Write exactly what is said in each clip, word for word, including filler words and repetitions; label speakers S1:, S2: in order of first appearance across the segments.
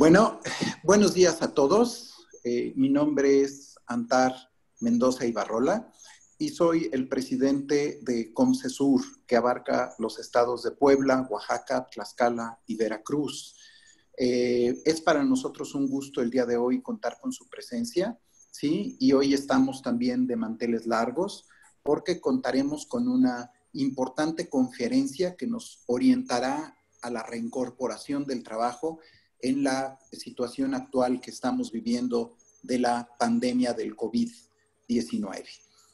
S1: Bueno, buenos días a todos. Eh, mi nombre es Antar Mendoza Ibarrola y soy el presidente de COMCESUR, que abarca los estados de Puebla, Oaxaca, Tlaxcala y Veracruz. Eh, es para nosotros un gusto el día de hoy contar con su presencia, ¿sí? Y hoy estamos también de manteles largos porque contaremos con una importante conferencia que nos orientará a la reincorporación del trabajo en la situación actual que estamos viviendo de la pandemia del COVID diecinueve.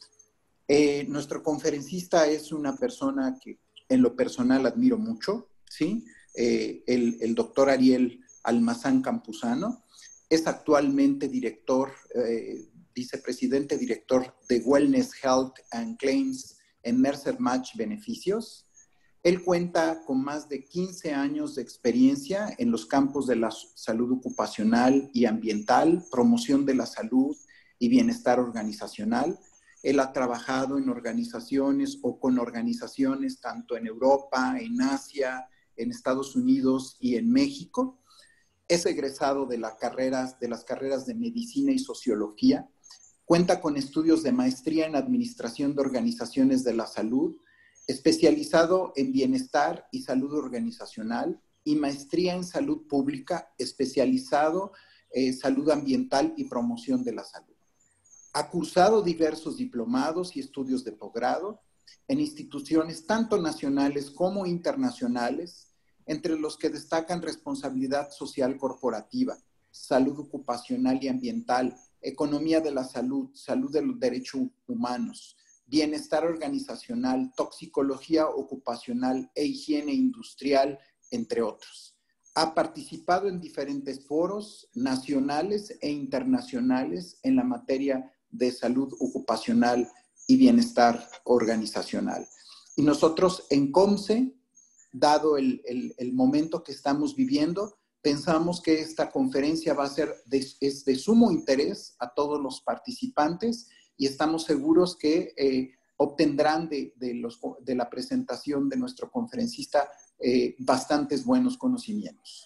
S1: Eh, nuestro conferencista es una persona que en lo personal admiro mucho, ¿sí? Eh, el, el doctor Ariel Almazán Campuzano es actualmente director, eh, vicepresidente director de Wellness, Health and Claims en Mercer Match Beneficios. Él cuenta con más de quince años de experiencia en los campos de la salud ocupacional y ambiental, promoción de la salud y bienestar organizacional. Él ha trabajado en organizaciones o con organizaciones tanto en Europa, en Asia, en Estados Unidos y en México. Es egresado de, la carreras, de las carreras de Medicina y Sociología. Cuenta con estudios de maestría en Administración de Organizaciones de la Salud, especializado en Bienestar y Salud Organizacional, y maestría en Salud Pública, especializado en Salud Ambiental y Promoción de la Salud. Ha cursado diversos diplomados y estudios de posgrado en instituciones tanto nacionales como internacionales, entre los que destacan responsabilidad social corporativa, salud ocupacional y ambiental, economía de la salud, salud de los derechos humanos, bienestar organizacional, toxicología ocupacional e higiene industrial, entre otros. Ha participado en diferentes foros nacionales e internacionales en la materia de salud ocupacional y bienestar organizacional. Y nosotros en COMCE, dado el, el, el momento que estamos viviendo, pensamos que esta conferencia va a ser de, es de sumo interés a todos los participantes y estamos seguros que eh, obtendrán de, de, los, de la presentación de nuestro conferencista eh, bastantes buenos conocimientos.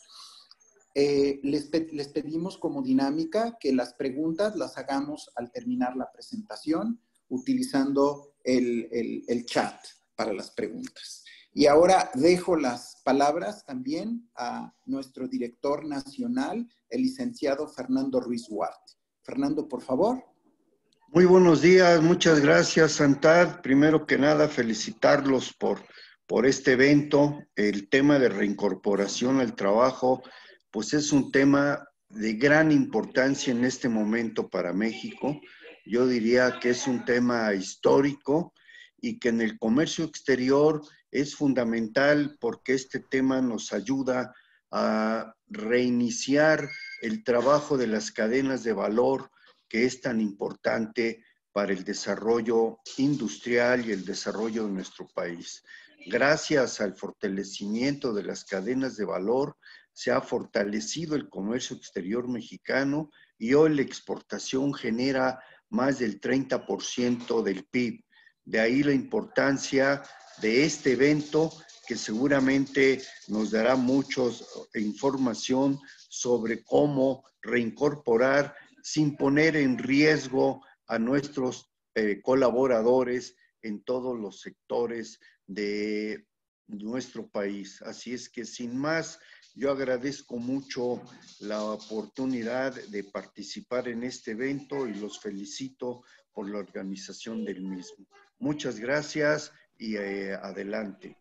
S1: Eh, les, les pedimos como dinámica que las preguntas las hagamos al terminar la presentación utilizando el, el, el chat para las preguntas. Y ahora dejo las palabras también a nuestro director nacional, el licenciado Fernando Ruiz Huarte. Fernando, por favor.
S2: Muy buenos días, muchas gracias, Antar. Primero que nada, felicitarlos por, por este evento. El tema de reincorporación al trabajo, pues es un tema de gran importancia en este momento para México. Yo diría que es un tema histórico y que en el comercio exterior es fundamental porque este tema nos ayuda a reiniciar el trabajo de las cadenas de valor que es tan importante para el desarrollo industrial y el desarrollo de nuestro país. Gracias al fortalecimiento de las cadenas de valor, se ha fortalecido el comercio exterior mexicano y hoy la exportación genera más del treinta por ciento del P I B. De ahí la importancia de este evento que seguramente nos dará mucha información sobre cómo reincorporar sin poner en riesgo a nuestros eh, colaboradores en todos los sectores de nuestro país. Así es que sin más, yo agradezco mucho la oportunidad de participar en este evento y los felicito por la organización del mismo. Muchas gracias y eh, adelante.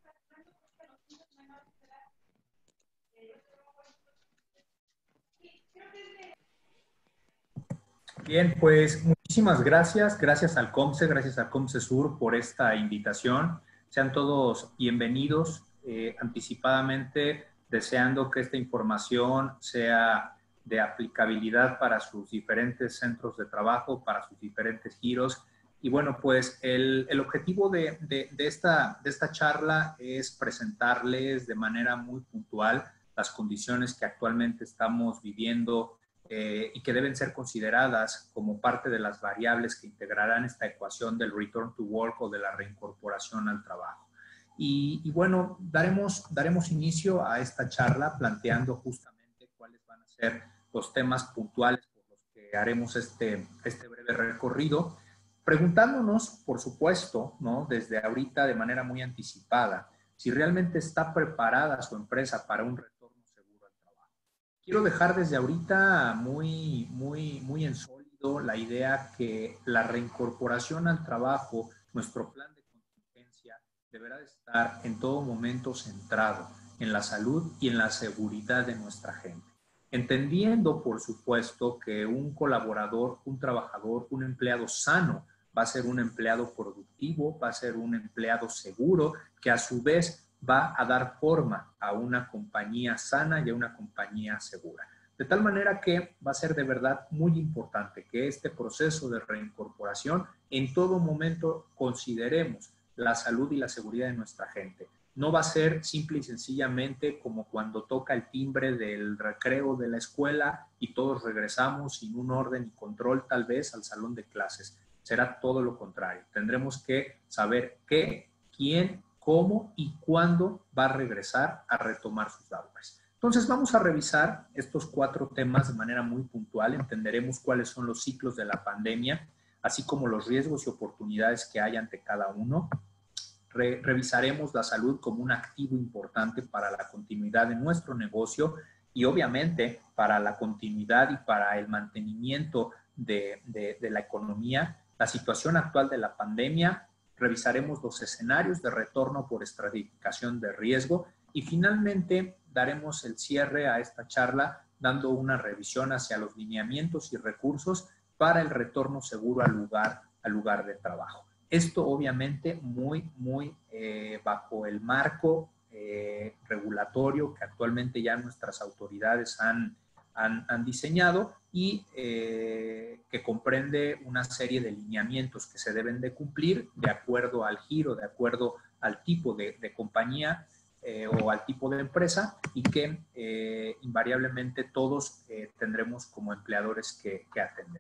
S3: Bien, pues muchísimas gracias. Gracias al COMCE, gracias al COMCESUR por esta invitación. Sean todos bienvenidos eh, anticipadamente, deseando que esta información sea de aplicabilidad para sus diferentes centros de trabajo, para sus diferentes giros. Y bueno, pues el, el objetivo de, de, de, esta, de esta charla es presentarles de manera muy puntual las condiciones que actualmente estamos viviendo eh, y que deben ser consideradas como parte de las variables que integrarán esta ecuación del return to work o de la reincorporación al trabajo. Y, y bueno, daremos, daremos inicio a esta charla planteando justamente cuáles van a ser conocer los temas puntuales por los que haremos este, este breve recorrido, preguntándonos, por supuesto, ¿no?, desde ahorita de manera muy anticipada, si realmente está preparada su empresa para un retorno seguro al trabajo. Quiero dejar desde ahorita muy, muy, muy en sólido la idea que la reincorporación al trabajo, nuestro plan de contingencia, deberá de estar en todo momento centrado en la salud y en la seguridad de nuestra gente. Entendiendo, por supuesto, que un colaborador, un trabajador, un empleado sano va a ser un empleado productivo, va a ser un empleado seguro, que a su vez va a dar forma a una compañía sana y a una compañía segura. De tal manera que va a ser de verdad muy importante que este proceso de reincorporación en todo momento consideremos la salud y la seguridad de nuestra gente. No va a ser simple y sencillamente como cuando toca el timbre del recreo de la escuela y todos regresamos sin un orden y control tal vez al salón de clases. Será todo lo contrario. Tendremos que saber qué, quién, cómo y cuándo va a regresar a retomar sus labores. Entonces vamos a revisar estos cuatro temas de manera muy puntual. Entenderemos cuáles son los ciclos de la pandemia, así como los riesgos y oportunidades que hay ante cada uno. Re- revisaremos la salud como un activo importante para la continuidad de nuestro negocio y obviamente para la continuidad y para el mantenimiento de, de, de la economía. La situación actual de la pandemia, revisaremos los escenarios de retorno por estratificación de riesgo y finalmente daremos el cierre a esta charla dando una revisión hacia los lineamientos y recursos para el retorno seguro al lugar, al lugar de trabajo. Esto obviamente muy, muy eh, bajo el marco eh, regulatorio que actualmente ya nuestras autoridades han, han, han diseñado y eh, que comprende una serie de lineamientos que se deben de cumplir de acuerdo al giro, de acuerdo al tipo de, de compañía eh, o al tipo de empresa y que eh, invariablemente todos eh, tendremos como empleadores que, que atender.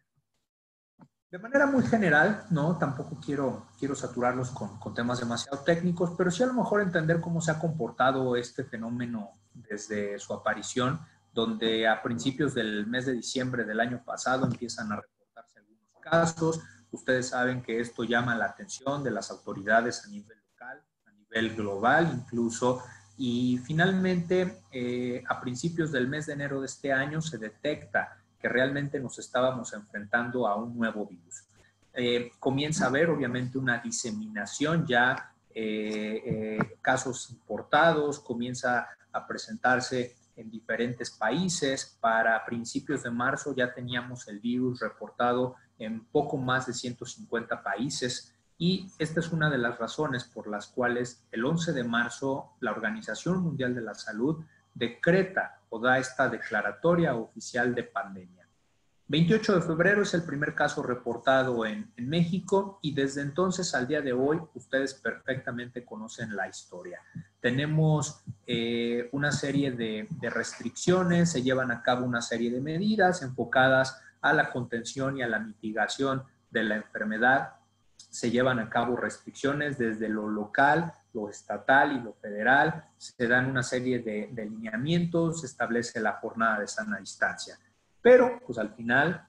S3: De manera muy general, ¿no? Tampoco quiero, quiero saturarlos con, con temas demasiado técnicos, pero sí a lo mejor entender cómo se ha comportado este fenómeno desde su aparición, donde a principios del mes de diciembre del año pasado empiezan a reportarse algunos casos. Ustedes saben que esto llama la atención de las autoridades a nivel local, a nivel global incluso, y finalmente eh, a principios del mes de enero de este año se detecta que realmente nos estábamos enfrentando a un nuevo virus. Eh, comienza a haber obviamente una diseminación ya, eh, eh, casos importados, comienza a presentarse en diferentes países. Para principios de marzo ya teníamos el virus reportado en poco más de ciento cincuenta países y esta es una de las razones por las cuales el once de marzo la Organización Mundial de la Salud decreta o da esta declaratoria oficial de pandemia. veintiocho de febrero es el primer caso reportado en, en México y desde entonces al día de hoy ustedes perfectamente conocen la historia. Tenemos eh, una serie de, de restricciones, se llevan a cabo una serie de medidas enfocadas a la contención y a la mitigación de la enfermedad. Se llevan a cabo restricciones desde lo local, lo estatal y lo federal. Se dan una serie de, de lineamientos, se establece la jornada de sana distancia. Pero, pues al final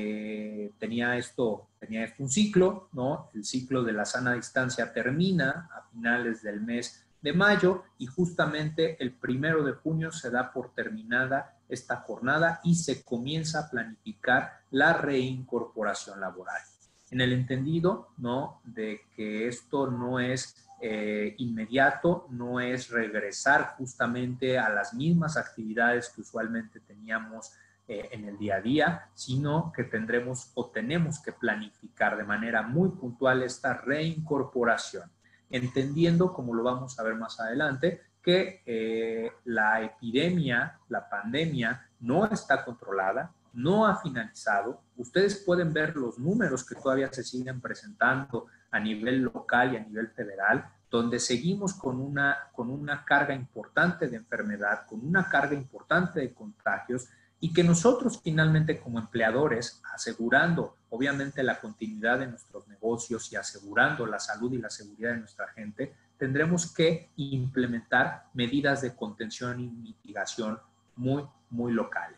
S3: eh, tenía, esto, tenía esto un ciclo, ¿no? El ciclo de la sana distancia termina a finales del mes de mayo y justamente el primero de junio se da por terminada esta jornada y se comienza a planificar la reincorporación laboral. En el entendido, ¿no?, de que esto no es eh, inmediato, no es regresar justamente a las mismas actividades que usualmente teníamos eh, en el día a día, sino que tendremos o tenemos que planificar de manera muy puntual esta reincorporación, entendiendo, como lo vamos a ver más adelante, que eh, la epidemia, la pandemia, no está controlada, no ha finalizado. Ustedes pueden ver los números que todavía se siguen presentando a nivel local y a nivel federal, donde seguimos con una, con una carga importante de enfermedad, con una carga importante de contagios y que nosotros finalmente como empleadores, asegurando obviamente la continuidad de nuestros negocios y asegurando la salud y la seguridad de nuestra gente, tendremos que implementar medidas de contención y mitigación muy, muy locales.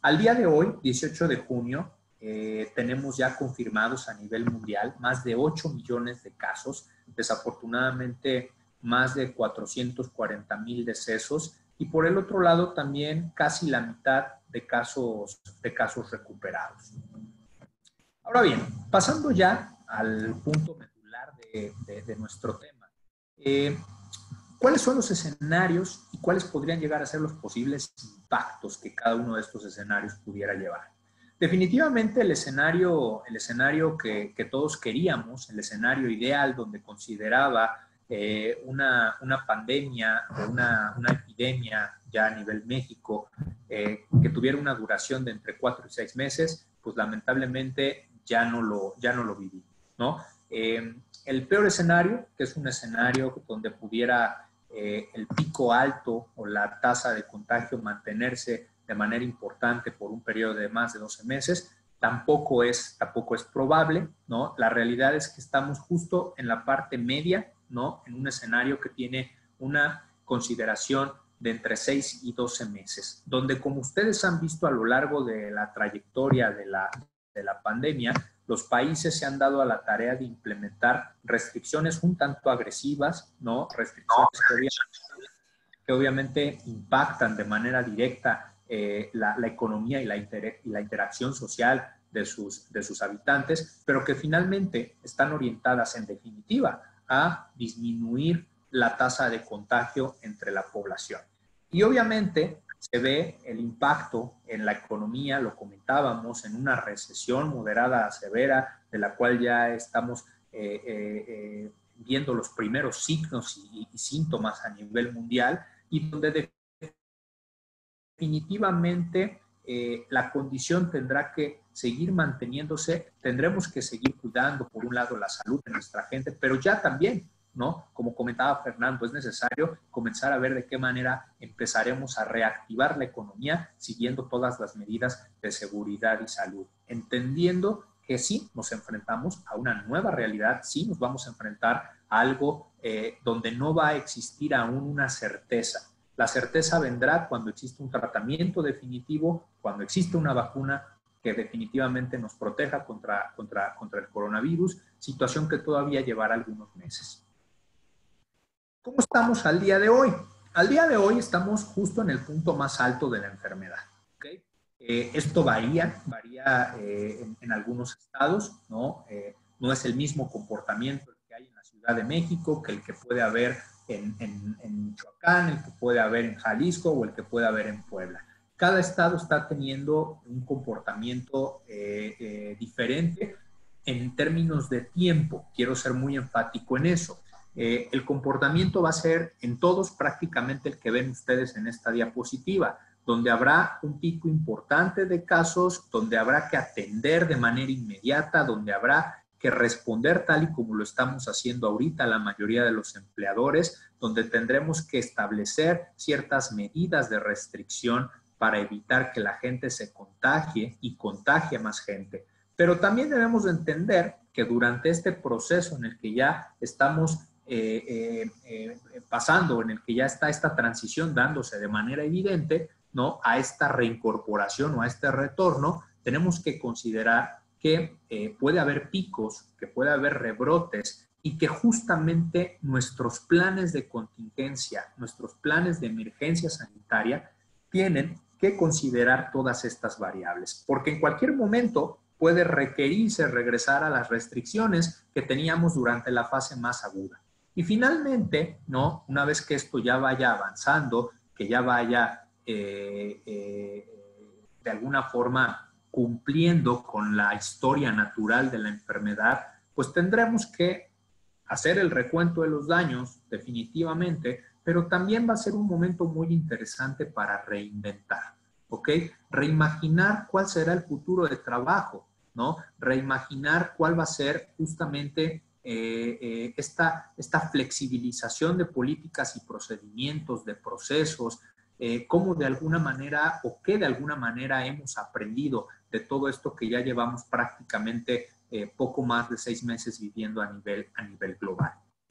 S3: Al día de hoy, dieciocho de junio, eh, tenemos ya confirmados a nivel mundial más de ocho millones de casos, desafortunadamente más de cuatrocientos cuarenta mil decesos, y por el otro lado también casi la mitad de casos, de casos recuperados. Ahora bien, pasando ya al punto medular de, de, de nuestro tema, eh, ¿cuáles son los escenarios y cuáles podrían llegar a ser los posibles impactos que cada uno de estos escenarios pudiera llevar? Definitivamente el escenario, el escenario que, que todos queríamos, el escenario ideal donde consideraba eh, una, una pandemia o una, una epidemia ya a nivel México eh, que tuviera una duración de entre cuatro y seis meses, pues lamentablemente ya no lo, ya no lo viví, ¿no? Eh, el peor escenario, que es un escenario donde pudiera eh, el pico alto o la tasa de contagio mantenerse de manera importante por un periodo de más de doce meses, tampoco es, tampoco es probable, ¿no? La realidad es que estamos justo en la parte media, ¿no? En un escenario que tiene una consideración de entre seis y doce meses, donde como ustedes han visto a lo largo de la trayectoria de la, de la pandemia, los países se han dado a la tarea de implementar restricciones un tanto agresivas, ¿no? Restricciones que obviamente, que obviamente impactan de manera directa eh, la, la economía y la, inter, y la interacción social de sus, de sus habitantes, pero que finalmente están orientadas en definitiva a disminuir la tasa de contagio entre la población. Y obviamente se ve el impacto en la economía, lo comentábamos, en una recesión moderada a severa, de la cual ya estamos eh, eh, eh, viendo los primeros signos y, y síntomas a nivel mundial, y donde definitivamente eh, la condición tendrá que seguir manteniéndose, tendremos que seguir cuidando, por un lado, la salud de nuestra gente, pero ya también, ¿no? Como comentaba Fernando, es necesario comenzar a ver de qué manera empezaremos a reactivar la economía siguiendo todas las medidas de seguridad y salud, entendiendo que sí nos enfrentamos a una nueva realidad, sí nos vamos a enfrentar a algo eh, donde no va a existir aún una certeza. La certeza vendrá cuando existe un tratamiento definitivo, cuando existe una vacuna que definitivamente nos proteja contra, contra, contra el coronavirus, situación que todavía llevará algunos meses. ¿Cómo estamos al día de hoy? Al día de hoy estamos justo en el punto más alto de la enfermedad. ¿Okay? Eh, esto varía, varía eh, en, en algunos estados, ¿no? Eh, no es el mismo comportamiento el que hay en la Ciudad de México que el que puede haber en, en, en Michoacán, el que puede haber en Jalisco o el que puede haber en Puebla. Cada estado está teniendo un comportamiento eh, eh, diferente en términos de tiempo. Quiero ser muy enfático en eso. Eh, el comportamiento va a ser en todos prácticamente el que ven ustedes en esta diapositiva, donde habrá un pico importante de casos, donde habrá que atender de manera inmediata, donde habrá que responder tal y como lo estamos haciendo ahorita la mayoría de los empleadores, donde tendremos que establecer ciertas medidas de restricción para evitar que la gente se contagie y contagie a más gente. Pero también debemos de entender que durante este proceso en el que ya estamos eh, eh, eh, pasando, en el que ya está esta transición dándose de manera evidente, ¿no? A esta reincorporación o a este retorno, tenemos que considerar que eh, puede haber picos, que puede haber rebrotes y que justamente nuestros planes de contingencia, nuestros planes de emergencia sanitaria tienen que considerar todas estas variables, porque en cualquier momento puede requerirse regresar a las restricciones que teníamos durante la fase más aguda. Y finalmente, ¿no? Una vez que esto ya vaya avanzando, que ya vaya eh, eh, de alguna forma cumpliendo con la historia natural de la enfermedad, pues tendremos que hacer el recuento de los daños definitivamente, pero también va a ser un momento muy interesante para reinventar, ¿ok? Reimaginar cuál será el futuro de trabajo, ¿no? Reimaginar cuál va a ser justamente eh, eh, esta, esta flexibilización de políticas y procedimientos, de procesos, eh, cómo de alguna manera o qué de alguna manera hemos aprendido de todo esto que ya llevamos prácticamente eh, poco más de seis meses viviendo a nivel, a nivel global.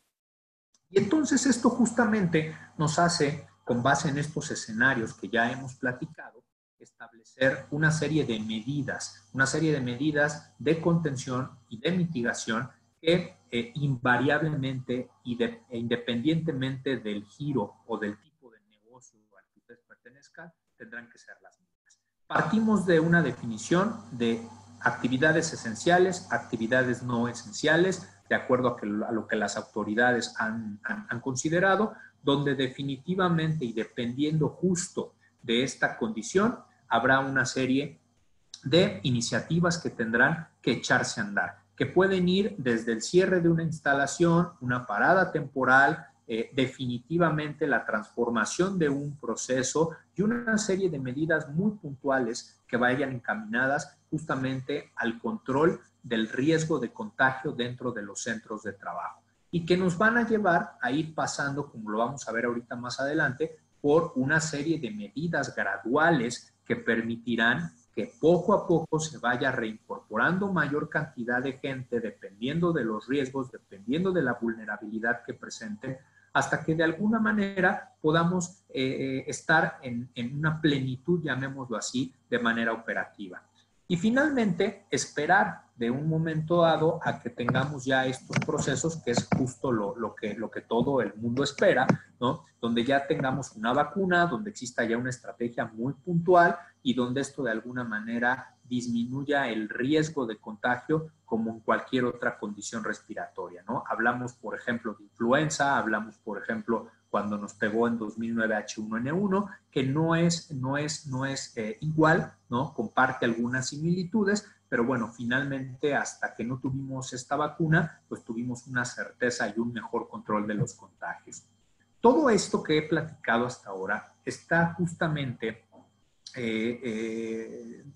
S3: Y entonces esto justamente nos hace, con base en estos escenarios que ya hemos platicado, establecer una serie de medidas, una serie de medidas de contención y de mitigación que eh, invariablemente y de, e independientemente del giro o del tipo de negocio al que ustedes pertenezcan, tendrán que ser las mismas. Partimos de una definición de actividades esenciales, actividades no esenciales, de acuerdo a, que, a lo que las autoridades han, han, han considerado, donde definitivamente y dependiendo justo de esta condición, habrá una serie de iniciativas que tendrán que echarse a andar, que pueden ir desde el cierre de una instalación, una parada temporal, eh, definitivamente la transformación de un proceso y una serie de medidas muy puntuales que vayan encaminadas justamente al control del riesgo de contagio dentro de los centros de trabajo y que nos van a llevar a ir pasando, como lo vamos a ver ahorita más adelante, por una serie de medidas graduales que permitirán que poco a poco se vaya reincorporando mayor cantidad de gente dependiendo de los riesgos, dependiendo de la vulnerabilidad que presenten, hasta que de alguna manera podamos eh, estar en, en una plenitud, llamémoslo así, de manera operativa. Y finalmente, esperar de un momento dado a que tengamos ya estos procesos, que es justo lo, lo, que, lo que todo el mundo espera, ¿no? Donde ya tengamos una vacuna, donde exista ya una estrategia muy puntual y donde esto de alguna manera disminuya el riesgo de contagio como en cualquier otra condición respiratoria, ¿no? Hablamos, por ejemplo, de influenza, hablamos, por ejemplo, cuando nos pegó en dos mil nueve H uno N uno, que no es, no es, no es eh, igual, ¿no? Comparte algunas similitudes, pero bueno, finalmente hasta que no tuvimos esta vacuna, pues tuvimos una certeza y un mejor control de los contagios. Todo esto que he platicado hasta ahora está justamente eh, eh,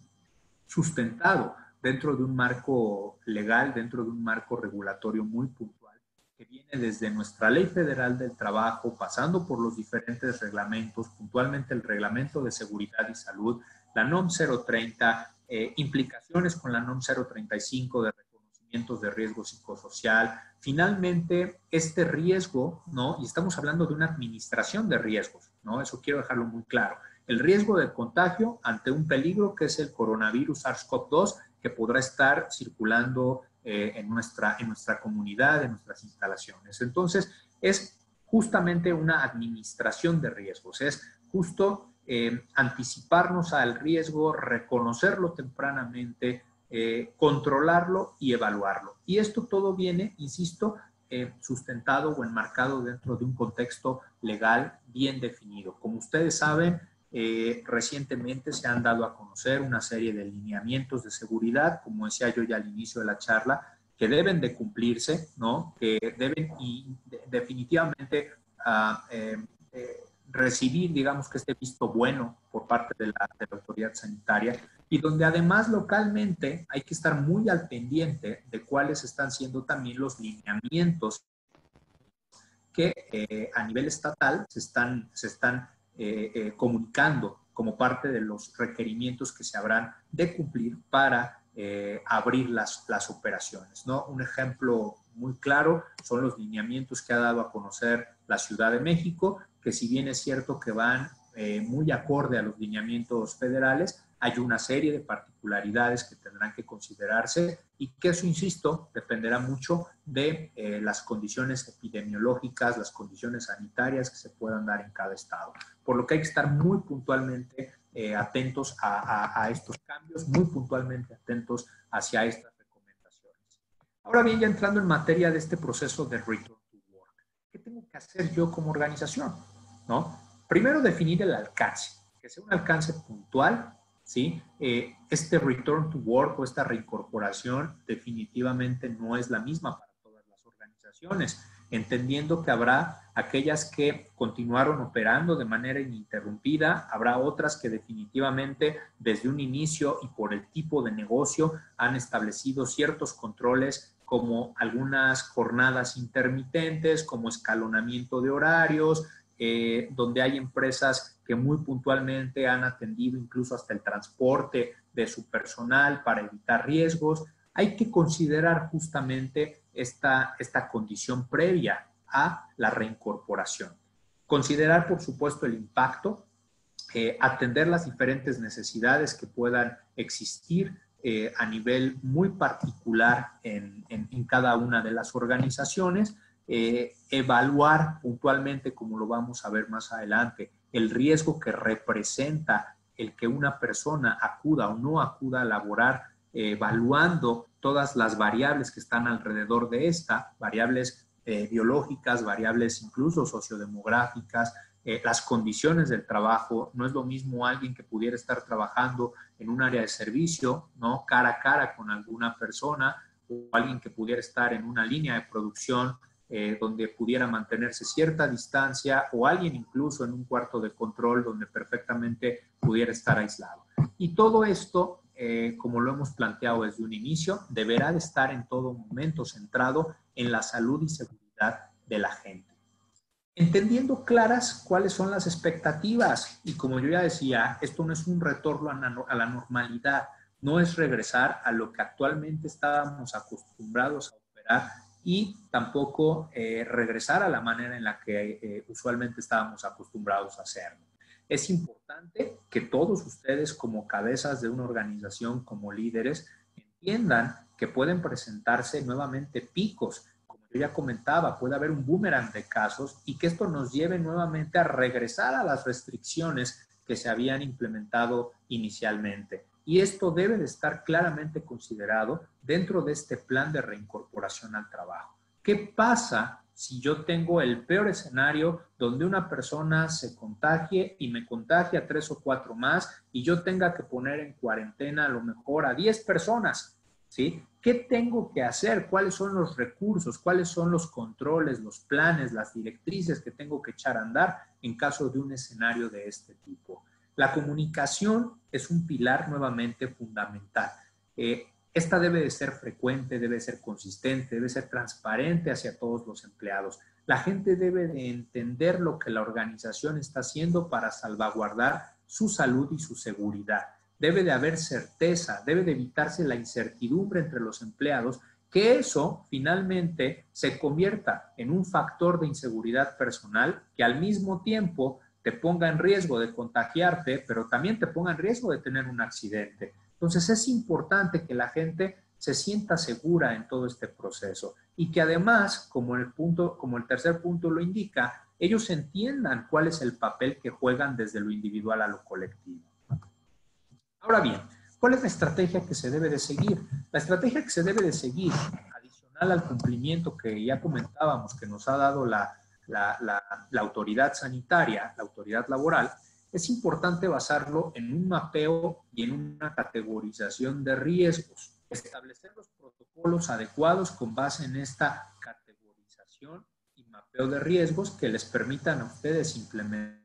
S3: sustentado dentro de un marco legal, dentro de un marco regulatorio muy puntual, que viene desde nuestra Ley Federal del Trabajo, pasando por los diferentes reglamentos, puntualmente el Reglamento de Seguridad y Salud, la NOM cero treinta, eh, implicaciones con la NOM cero treinta y cinco de reconocimientos de riesgo psicosocial. Finalmente, este riesgo, ¿no? Y estamos hablando de una administración de riesgos, ¿no? Eso quiero dejarlo muy claro. El riesgo de contagio ante un peligro que es el coronavirus SARS CoV dos, que podrá estar circulando eh, en, nuestra, en nuestra comunidad, en nuestras instalaciones. Entonces, es justamente una administración de riesgos, es justo eh, anticiparnos al riesgo, reconocerlo tempranamente, eh, controlarlo y evaluarlo. Y esto todo viene, insisto, eh, sustentado o enmarcado dentro de un contexto legal bien definido. Como ustedes saben, Eh, recientemente se han dado a conocer una serie de lineamientos de seguridad, como decía yo ya al inicio de la charla, que deben de cumplirse, ¿no? Que deben y de, definitivamente uh, eh, eh, recibir, digamos que este visto bueno por parte de la, de la autoridad sanitaria, y donde además localmente hay que estar muy al pendiente de cuáles están siendo también los lineamientos que eh, a nivel estatal se están, se están Eh, eh, comunicando como parte de los requerimientos que se habrán de cumplir para eh, abrir las, las operaciones, ¿no? Un ejemplo muy claro son los lineamientos que ha dado a conocer la Ciudad de México, que si bien es cierto que van eh, muy acorde a los lineamientos federales, hay una serie de particularidades que tendrán que considerarse y que eso, insisto, dependerá mucho de eh, las condiciones epidemiológicas, las condiciones sanitarias que se puedan dar en cada estado. Por lo que hay que estar muy puntualmente eh, atentos a, a, a estos cambios, muy puntualmente atentos hacia estas recomendaciones. Ahora bien, ya entrando en materia de este proceso de Return to Work, ¿qué tengo que hacer yo como organización? ¿No? Primero, definir el alcance, que sea un alcance puntual, ¿sí? Eh, este return to work o esta reincorporación definitivamente no es la misma para todas las organizaciones, entendiendo que habrá aquellas que continuaron operando de manera ininterrumpida, habrá otras que definitivamente desde un inicio y por el tipo de negocio han establecido ciertos controles como algunas jornadas intermitentes, como escalonamiento de horarios, Eh, donde hay empresas que muy puntualmente han atendido incluso hasta el transporte de su personal para evitar riesgos. Hay que considerar justamente esta, esta condición previa a la reincorporación. Considerar, por supuesto, el impacto eh, atender las diferentes necesidades que puedan existir eh, a nivel muy particular en, en, en cada una de las organizaciones, eh, evaluar puntualmente, como lo vamos a ver más adelante, el riesgo que representa el que una persona acuda o no acuda a laborar, eh, evaluando todas las variables que están alrededor de esta, variables eh, biológicas, variables incluso sociodemográficas, eh, las condiciones del trabajo. No es lo mismo alguien que pudiera estar trabajando en un área de servicio, ¿no?, cara a cara con alguna persona, o alguien que pudiera estar en una línea de producción eh, donde pudiera mantenerse cierta distancia, o alguien incluso en un cuarto de control donde perfectamente pudiera estar aislado. Y todo esto, eh, como lo hemos planteado desde un inicio, deberá de estar en todo momento centrado en la salud y seguridad de la gente. Entendiendo claras cuáles son las expectativas, y como yo ya decía, esto no es un retorno a la normalidad, no es regresar a lo que actualmente estábamos acostumbrados a operar, y tampoco eh, regresar a la manera en la que eh, usualmente estábamos acostumbrados a hacerlo. Es importante que todos ustedes, como cabezas de una organización, como líderes, entiendan que pueden presentarse nuevamente picos. Como yo ya comentaba, puede haber un boomerang de casos, y que esto nos lleve nuevamente a regresar a las restricciones que se habían implementado inicialmente. Y esto debe de estar claramente considerado dentro de este plan de reincorporación al trabajo. ¿Qué pasa si yo tengo el peor escenario donde una persona se contagie y me contagia a tres o cuatro más, y yo tenga que poner en cuarentena a lo mejor a diez personas? ¿Sí? ¿Qué tengo que hacer? ¿Cuáles son los recursos? ¿Cuáles son los controles, los planes, las directrices que tengo que echar a andar en caso de un escenario de este tipo? La comunicación es un pilar nuevamente fundamental. Eh, esta debe de ser frecuente, debe ser consistente, debe ser transparente hacia todos los empleados. La gente debe de entender lo que la organización está haciendo para salvaguardar su salud y su seguridad. Debe de haber certeza, debe de evitarse la incertidumbre entre los empleados, que eso finalmente se convierta en un factor de inseguridad personal que al mismo tiempo te ponga en riesgo de contagiarte, pero también te ponga en riesgo de tener un accidente. Entonces es importante que la gente se sienta segura en todo este proceso, y que además, como el, punto, como el tercer punto lo indica, ellos entiendan cuál es el papel que juegan desde lo individual a lo colectivo. Ahora bien, ¿cuál es la estrategia que se debe de seguir? La estrategia que se debe de seguir, adicional al cumplimiento que ya comentábamos, que nos ha dado la La, la, la autoridad sanitaria, la autoridad laboral, es importante basarlo en un mapeo y en una categorización de riesgos. Establecer los protocolos adecuados con base en esta categorización y mapeo de riesgos que les permitan a ustedes implementar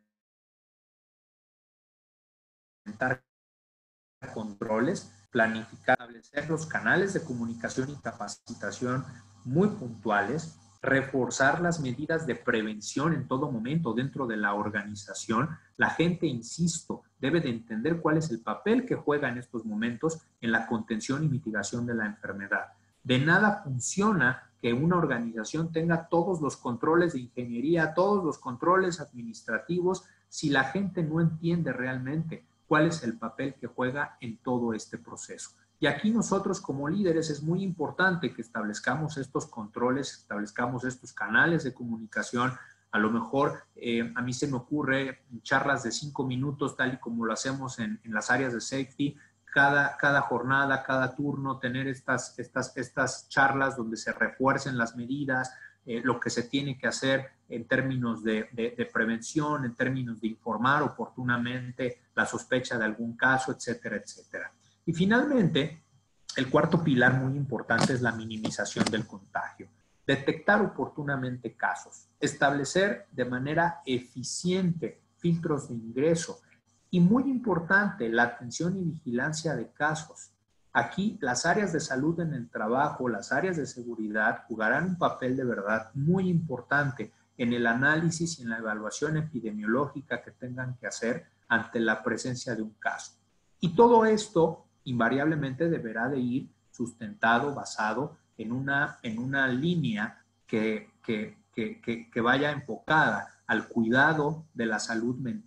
S3: controles, planificar, establecer los canales de comunicación y capacitación muy puntuales, reforzar las medidas de prevención en todo momento dentro de la organización. La gente, insisto, debe de entender cuál es el papel que juega en estos momentos en la contención y mitigación de la enfermedad. De nada funciona que una organización tenga todos los controles de ingeniería, todos los controles administrativos, si la gente no entiende realmente cuál es el papel que juega en todo este proceso. Y aquí nosotros como líderes es muy importante que establezcamos estos controles, establezcamos estos canales de comunicación. A lo mejor eh, a mí se me ocurre charlas de cinco minutos, tal y como lo hacemos en, en las áreas de safety, cada, cada jornada, cada turno, tener estas, estas, estas charlas donde se refuercen las medidas, eh, lo que se tiene que hacer en términos de, de, de prevención, en términos de informar oportunamente la sospecha de algún caso, etcétera, etcétera. Y finalmente, el cuarto pilar muy importante es la minimización del contagio. Detectar oportunamente casos, establecer de manera eficiente filtros de ingreso y, muy importante, la atención y vigilancia de casos. Aquí las áreas de salud en el trabajo, las áreas de seguridad jugarán un papel de verdad muy importante en el análisis y en la evaluación epidemiológica que tengan que hacer ante la presencia de un caso. Y todo esto invariablemente deberá de ir sustentado, basado en una, en una línea que, que, que, que, que vaya enfocada al cuidado de la salud mental,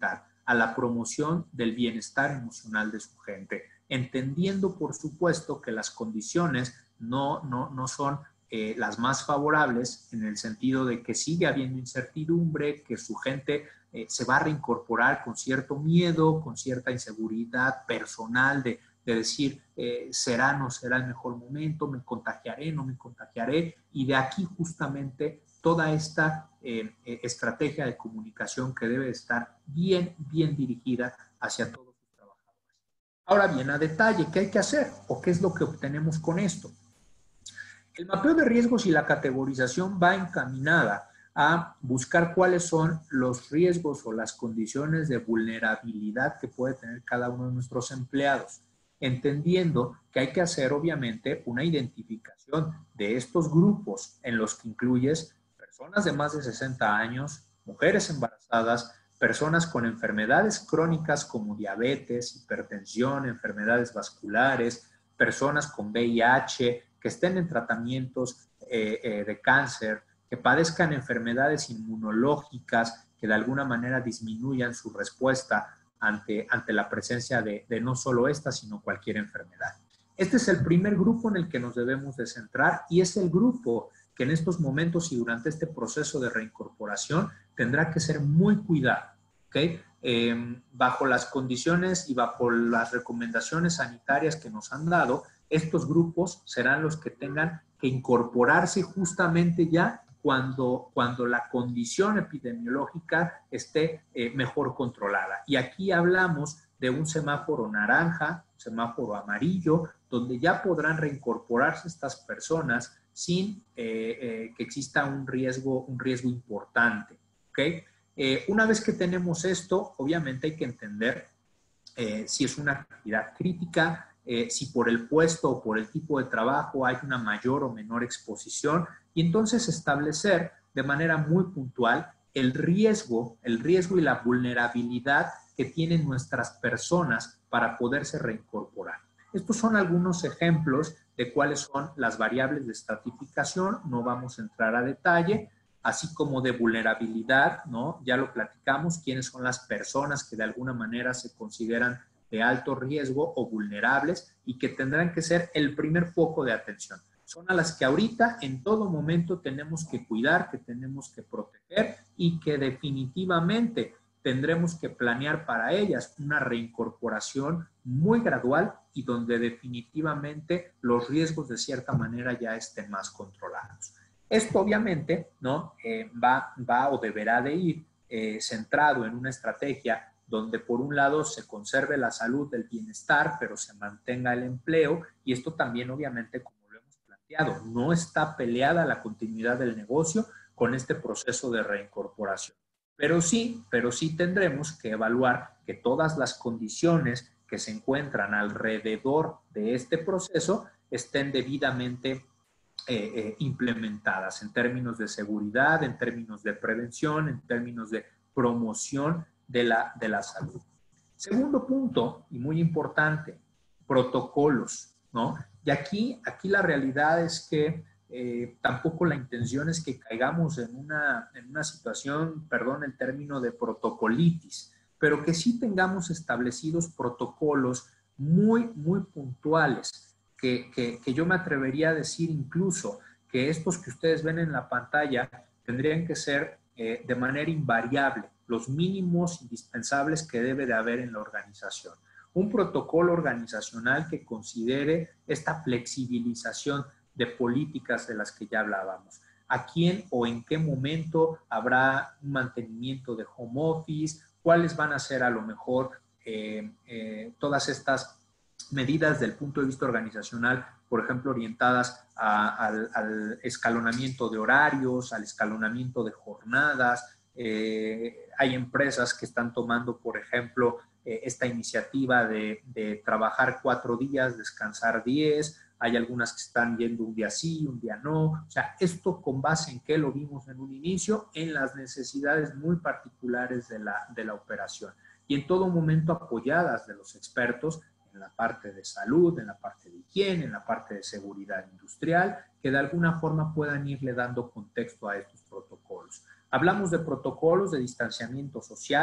S3: a la promoción del bienestar emocional de su gente, entendiendo, por supuesto, que las condiciones no, no, no son eh, las más favorables, en el sentido de que sigue habiendo incertidumbre, que su gente eh, se va a reincorporar con cierto miedo, con cierta inseguridad personal de, de decir, eh, será, no será el mejor momento, me contagiaré, no me contagiaré, y de aquí justamente toda esta eh, eh, estrategia de comunicación que debe estar bien, bien dirigida hacia todos sus trabajadores. Ahora bien, a detalle, ¿qué hay que hacer o qué es lo que obtenemos con esto? El mapeo de riesgos y la categorización va encaminada a buscar cuáles son los riesgos o las condiciones de vulnerabilidad que puede tener cada uno de nuestros empleados, entendiendo que hay que hacer obviamente una identificación de estos grupos en los que incluyes personas de más de sesenta años, mujeres embarazadas, personas con enfermedades crónicas como diabetes, hipertensión, enfermedades vasculares, personas con V I H, que estén en tratamientos eh, eh, de cáncer, que padezcan enfermedades inmunológicas que de alguna manera disminuyan su respuesta ante, ante la presencia de, de no solo esta, sino cualquier enfermedad. Este es el primer grupo en el que nos debemos de centrar y es el grupo que en estos momentos y durante este proceso de reincorporación tendrá que ser muy cuidado, ¿ok? Eh, bajo las condiciones y bajo las recomendaciones sanitarias que nos han dado, estos grupos serán los que tengan que incorporarse justamente ya cuando, cuando la condición epidemiológica esté eh, mejor controlada. Y aquí hablamos de un semáforo naranja, un semáforo amarillo, donde ya podrán reincorporarse estas personas sin eh, eh, que exista un riesgo, un riesgo importante, ¿ok? Eh, una vez que tenemos esto, obviamente hay que entender eh, si es una actividad crítica, eh, si por el puesto o por el tipo de trabajo hay una mayor o menor exposición, y entonces establecer de manera muy puntual el riesgo, el riesgo y la vulnerabilidad que tienen nuestras personas para poderse reincorporar. Estos son algunos ejemplos de cuáles son las variables de estratificación, no vamos a entrar a detalle, así como de vulnerabilidad, ¿no? Ya lo platicamos, quiénes son las personas que de alguna manera se consideran de alto riesgo o vulnerables y que tendrán que ser el primer foco de atención. Son a las que ahorita en todo momento tenemos que cuidar, que tenemos que proteger y que definitivamente tendremos que planear para ellas una reincorporación muy gradual y donde definitivamente los riesgos de cierta manera ya estén más controlados. Esto obviamente, ¿no? eh, va, va o deberá de ir eh, centrado en una estrategia donde por un lado se conserve la salud, el bienestar, pero se mantenga el empleo, y esto también obviamente, como lo hemos planteado, no está peleada la continuidad del negocio con este proceso de reincorporación. Pero sí, pero sí tendremos que evaluar que todas las condiciones que se encuentran alrededor de este proceso estén debidamente eh, eh, implementadas en términos de seguridad, en términos de prevención, en términos de promoción de la, de la salud. Segundo punto, y muy importante, protocolos, ¿no? Y aquí, aquí la realidad es que eh, tampoco la intención es que caigamos en una, en una situación, perdón el término, de protocolitis, pero que sí tengamos establecidos protocolos muy, muy puntuales, que, que, que yo me atrevería a decir incluso que estos que ustedes ven en la pantalla tendrían que ser eh, de manera invariable los mínimos indispensables que debe de haber en la organización. Un protocolo organizacional que considere esta flexibilización de políticas de las que ya hablábamos. ¿A quién o en qué momento habrá un mantenimiento de home office? ¿Cuáles van a ser a lo mejor eh, eh, todas estas medidas del punto de vista organizacional, por ejemplo, orientadas a, al, al escalonamiento de horarios, al escalonamiento de jornadas? Eh, hay empresas que están tomando, por ejemplo, eh, esta iniciativa de, de trabajar cuatro días, descansar diez. Hay algunas que están yendo un día sí, un día no. O sea, esto con base en qué lo vimos en un inicio, en las necesidades muy particulares de la, de la operación. Y en todo momento apoyadas de los expertos en la parte de salud, en la parte de higiene, en la parte de seguridad industrial, que de alguna forma puedan irle dando contexto a estos protocolos. Hablamos de protocolos de distanciamiento social,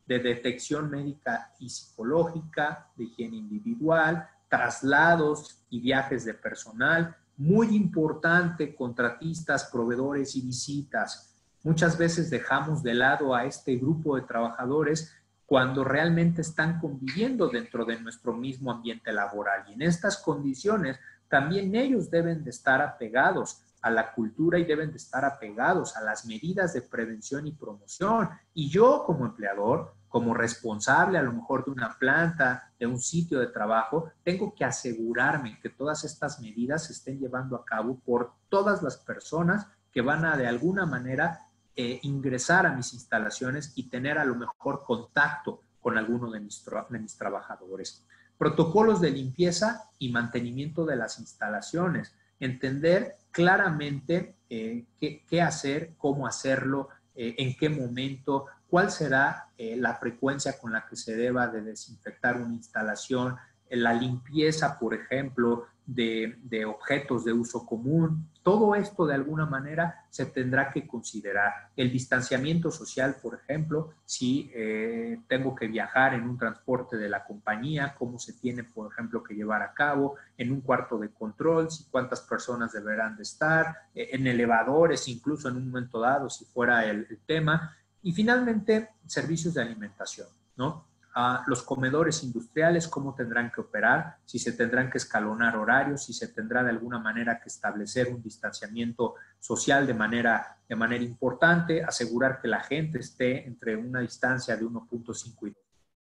S3: de detección médica y psicológica, de higiene individual, traslados y viajes de personal. Muy importante, contratistas, proveedores y visitas. Muchas veces dejamos de lado a este grupo de trabajadores cuando realmente están conviviendo dentro de nuestro mismo ambiente laboral. Y en estas condiciones también ellos deben de estar apegados a la cultura y deben de estar apegados a las medidas de prevención y promoción. Y yo como empleador, como responsable a lo mejor de una planta, de un sitio de trabajo, tengo que asegurarme que todas estas medidas se estén llevando a cabo por todas las personas que van a de alguna manera eh, ingresar a mis instalaciones y tener a lo mejor contacto con alguno de mis, de mis trabajadores. Protocolos de limpieza y mantenimiento de las instalaciones. Entender claramente eh, qué, qué hacer, cómo hacerlo, eh, en qué momento, cuál será eh, la frecuencia con la que se deba de desinfectar una instalación, eh, la limpieza, por ejemplo, de, de objetos de uso común. Todo esto de alguna manera se tendrá que considerar. El distanciamiento social, por ejemplo, si eh, tengo que viajar en un transporte de la compañía, cómo se tiene, por ejemplo, que llevar a cabo, en un cuarto de control, si cuántas personas deberán de estar, eh, en elevadores, incluso en un momento dado, si fuera el, el tema. Y finalmente, servicios de alimentación, ¿no? A los comedores industriales, cómo tendrán que operar, si se tendrán que escalonar horarios, si se tendrá de alguna manera que establecer un distanciamiento social de manera, de manera importante, asegurar que la gente esté entre una distancia de uno punto cinco y dos.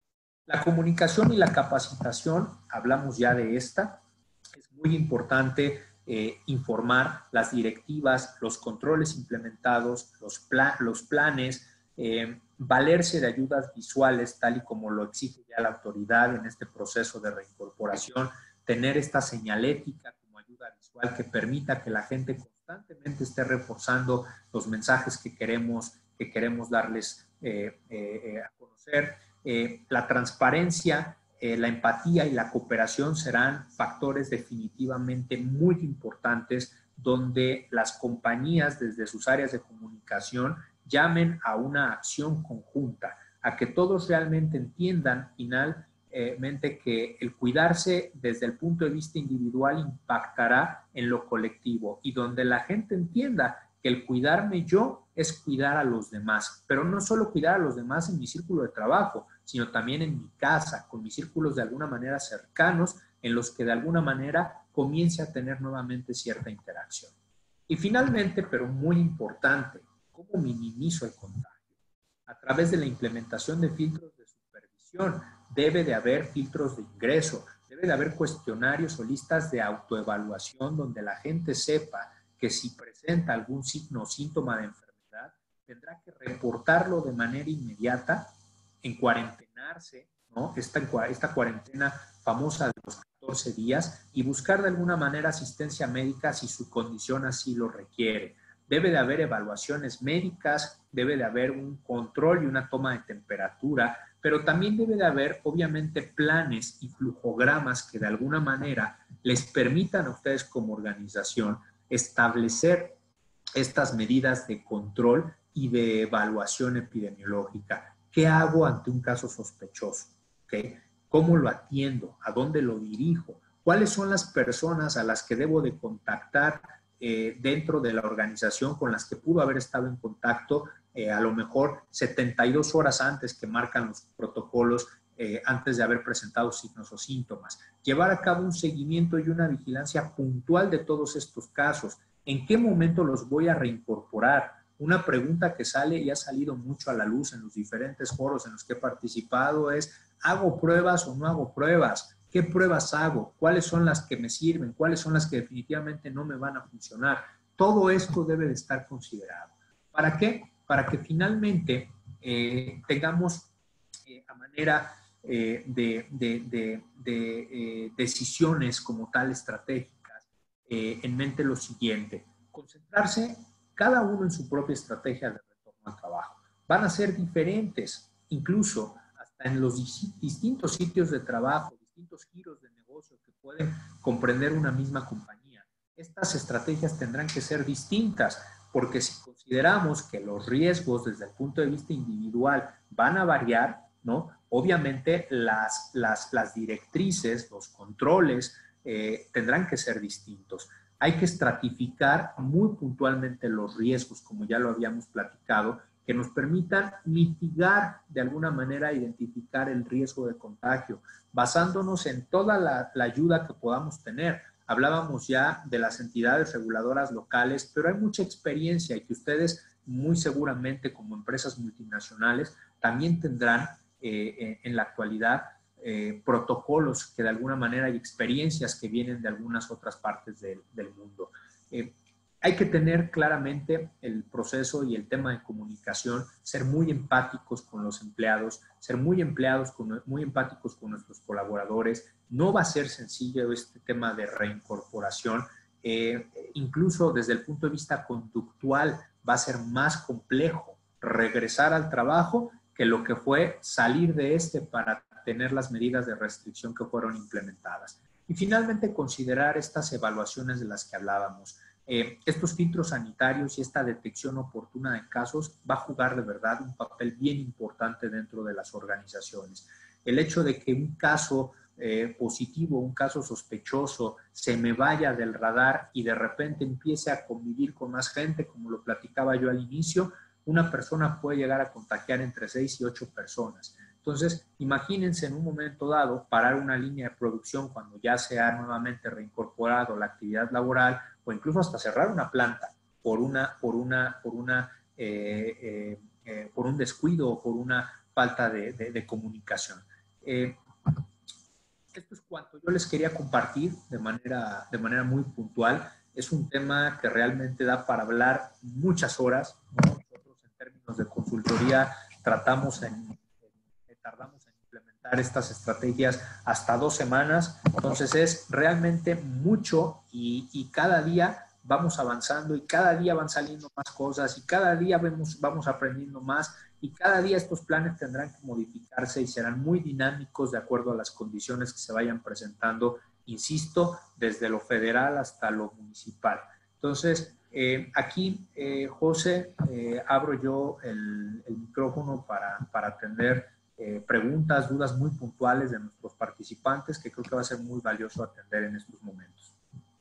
S3: La comunicación y la capacitación, hablamos ya de esta, es muy importante eh, informar las directivas, los controles implementados, los, plan, los planes, Eh, valerse de ayudas visuales tal y como lo exige ya la autoridad en este proceso de reincorporación, tener esta señalética como ayuda visual que permita que la gente constantemente esté reforzando los mensajes que queremos, que queremos darles eh, eh, a conocer. Eh, la transparencia, eh, la empatía y la cooperación serán factores definitivamente muy importantes donde las compañías desde sus áreas de comunicación llamen a una acción conjunta, a que todos realmente entiendan finalmente que el cuidarse desde el punto de vista individual impactará en lo colectivo y donde la gente entienda que el cuidarme yo es cuidar a los demás, pero no solo cuidar a los demás en mi círculo de trabajo, sino también en mi casa, con mis círculos de alguna manera cercanos, en los que de alguna manera comience a tener nuevamente cierta interacción. Y finalmente, pero muy importante, ¿cómo minimizo el contagio? A través de la implementación de filtros de supervisión, debe de haber filtros de ingreso, debe de haber cuestionarios o listas de autoevaluación donde la gente sepa que si presenta algún signo o síntoma de enfermedad, tendrá que reportarlo de manera inmediata, en cuarentenarse, ¿no? Esta, esta cuarentena famosa de los catorce días y buscar de alguna manera asistencia médica si su condición así lo requiere. Debe de haber evaluaciones médicas, debe de haber un control y una toma de temperatura, pero también debe de haber, obviamente, planes y flujogramas que de alguna manera les permitan a ustedes como organización establecer estas medidas de control y de evaluación epidemiológica. ¿Qué hago ante un caso sospechoso? ¿Okay? ¿Cómo lo atiendo? ¿A dónde lo dirijo? ¿Cuáles son las personas a las que debo de contactar Eh, dentro de la organización con las que pudo haber estado en contacto eh, a lo mejor setenta y dos horas antes que marcan los protocolos, eh, antes de haber presentado signos o síntomas? Llevar a cabo un seguimiento y una vigilancia puntual de todos estos casos. ¿En qué momento los voy a reincorporar? Una pregunta que sale y ha salido mucho a la luz en los diferentes foros en los que he participado es, ¿hago pruebas o no hago pruebas? ¿Qué pruebas hago? ¿Cuáles son las que me sirven? ¿Cuáles son las que definitivamente no me van a funcionar? Todo esto debe de estar considerado. ¿Para qué? Para que finalmente eh, tengamos eh, a manera eh, de, de, de, de eh, decisiones como tal estratégicas eh, en mente lo siguiente. Concentrarse cada uno en su propia estrategia de retorno al trabajo. Van a ser diferentes, incluso hasta en los distintos sitios de trabajo, distintos giros de negocio que pueden comprender una misma compañía. Estas estrategias tendrán que ser distintas, porque si consideramos que los riesgos desde el punto de vista individual van a variar, ¿no? Obviamente las, las, las directrices, los controles eh, tendrán que ser distintos. Hay que estratificar muy puntualmente los riesgos, como ya lo habíamos platicado, que nos permitan mitigar de alguna manera, identificar el riesgo de contagio, basándonos en toda la, la ayuda que podamos tener. Hablábamos ya de las entidades reguladoras locales, pero hay mucha experiencia y que ustedes muy seguramente como empresas multinacionales también tendrán eh, en la actualidad eh, protocolos que de alguna manera hay experiencias que vienen de algunas otras partes de, del mundo. Eh, Hay que tener claramente el proceso y el tema de comunicación, ser muy empáticos con los empleados, ser muy, empleados con, muy empáticos con nuestros colaboradores. No va a ser sencillo este tema de reincorporación. Eh, incluso desde el punto de vista conductual va a ser más complejo regresar al trabajo que lo que fue salir de este para tener las medidas de restricción que fueron implementadas. Y finalmente considerar estas evaluaciones de las que hablábamos. Eh, estos filtros sanitarios y esta detección oportuna de casos va a jugar de verdad un papel bien importante dentro de las organizaciones. El hecho de que un caso eh, positivo, un caso sospechoso se me vaya del radar y de repente empiece a convivir con más gente, como lo platicaba yo al inicio, una persona puede llegar a contagiar entre seis y ocho personas. Entonces, imagínense en un momento dado parar una línea de producción cuando ya se ha nuevamente reincorporado la actividad laboral o incluso hasta cerrar una planta por, una, por, una, por, una, eh, eh, eh, por un descuido o por una falta de, de, de comunicación. Eh, esto es cuanto yo les quería compartir de manera, de manera muy puntual. Es un tema que realmente da para hablar muchas horas, ¿no? Nosotros en términos de consultoría tratamos en tardamos en implementar estas estrategias hasta dos semanas, entonces es realmente mucho y, y cada día vamos avanzando y cada día van saliendo más cosas y cada día vemos, vamos aprendiendo más y cada día estos planes tendrán que modificarse y serán muy dinámicos de acuerdo a las condiciones que se vayan presentando, insisto, desde lo federal hasta lo municipal. Entonces, eh, aquí, eh, José, eh, abro yo el, el micrófono para, para atender Eh, preguntas, dudas muy puntuales de nuestros participantes que creo que va a ser muy valioso atender en estos momentos.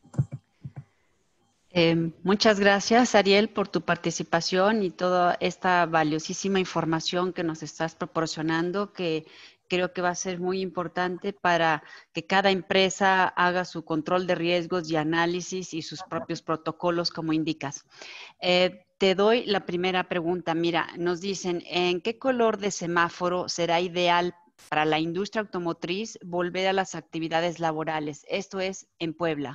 S4: Eh, muchas gracias, Ariel, por tu participación y toda esta valiosísima información que nos estás proporcionando, que creo que va a ser muy importante para que cada empresa haga su control de riesgos y análisis y sus propios protocolos, como indicas. Eh, Te doy la primera pregunta. Mira, nos dicen, ¿en qué color de semáforo será ideal para la industria automotriz volver a las actividades laborales? Esto es en Puebla.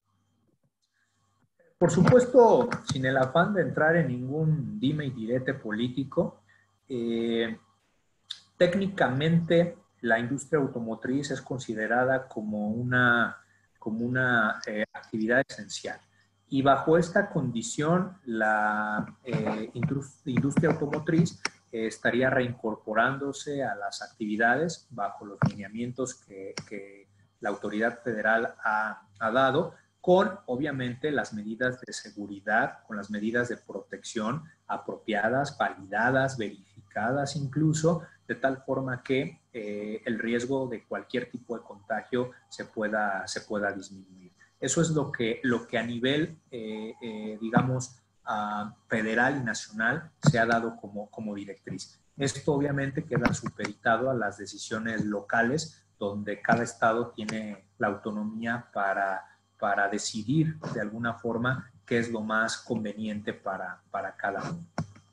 S3: Por supuesto, sin el afán de entrar en ningún dime y direte político, eh, técnicamente la industria automotriz es considerada como una, como una eh, actividad esencial. Y bajo esta condición, la eh, industria automotriz eh, estaría reincorporándose a las actividades bajo los lineamientos que, que la autoridad federal ha, ha dado, con obviamente las medidas de seguridad, con las medidas de protección apropiadas, validadas, verificadas incluso, de tal forma que eh, el riesgo de cualquier tipo de contagio se pueda, se pueda disminuir. Eso es lo que, lo que a nivel, eh, eh, digamos, uh, federal y nacional se ha dado como, como directriz. Esto obviamente queda supeditado a las decisiones locales, donde cada estado tiene la autonomía para, para decidir de alguna forma qué es lo más conveniente para, para cada uno.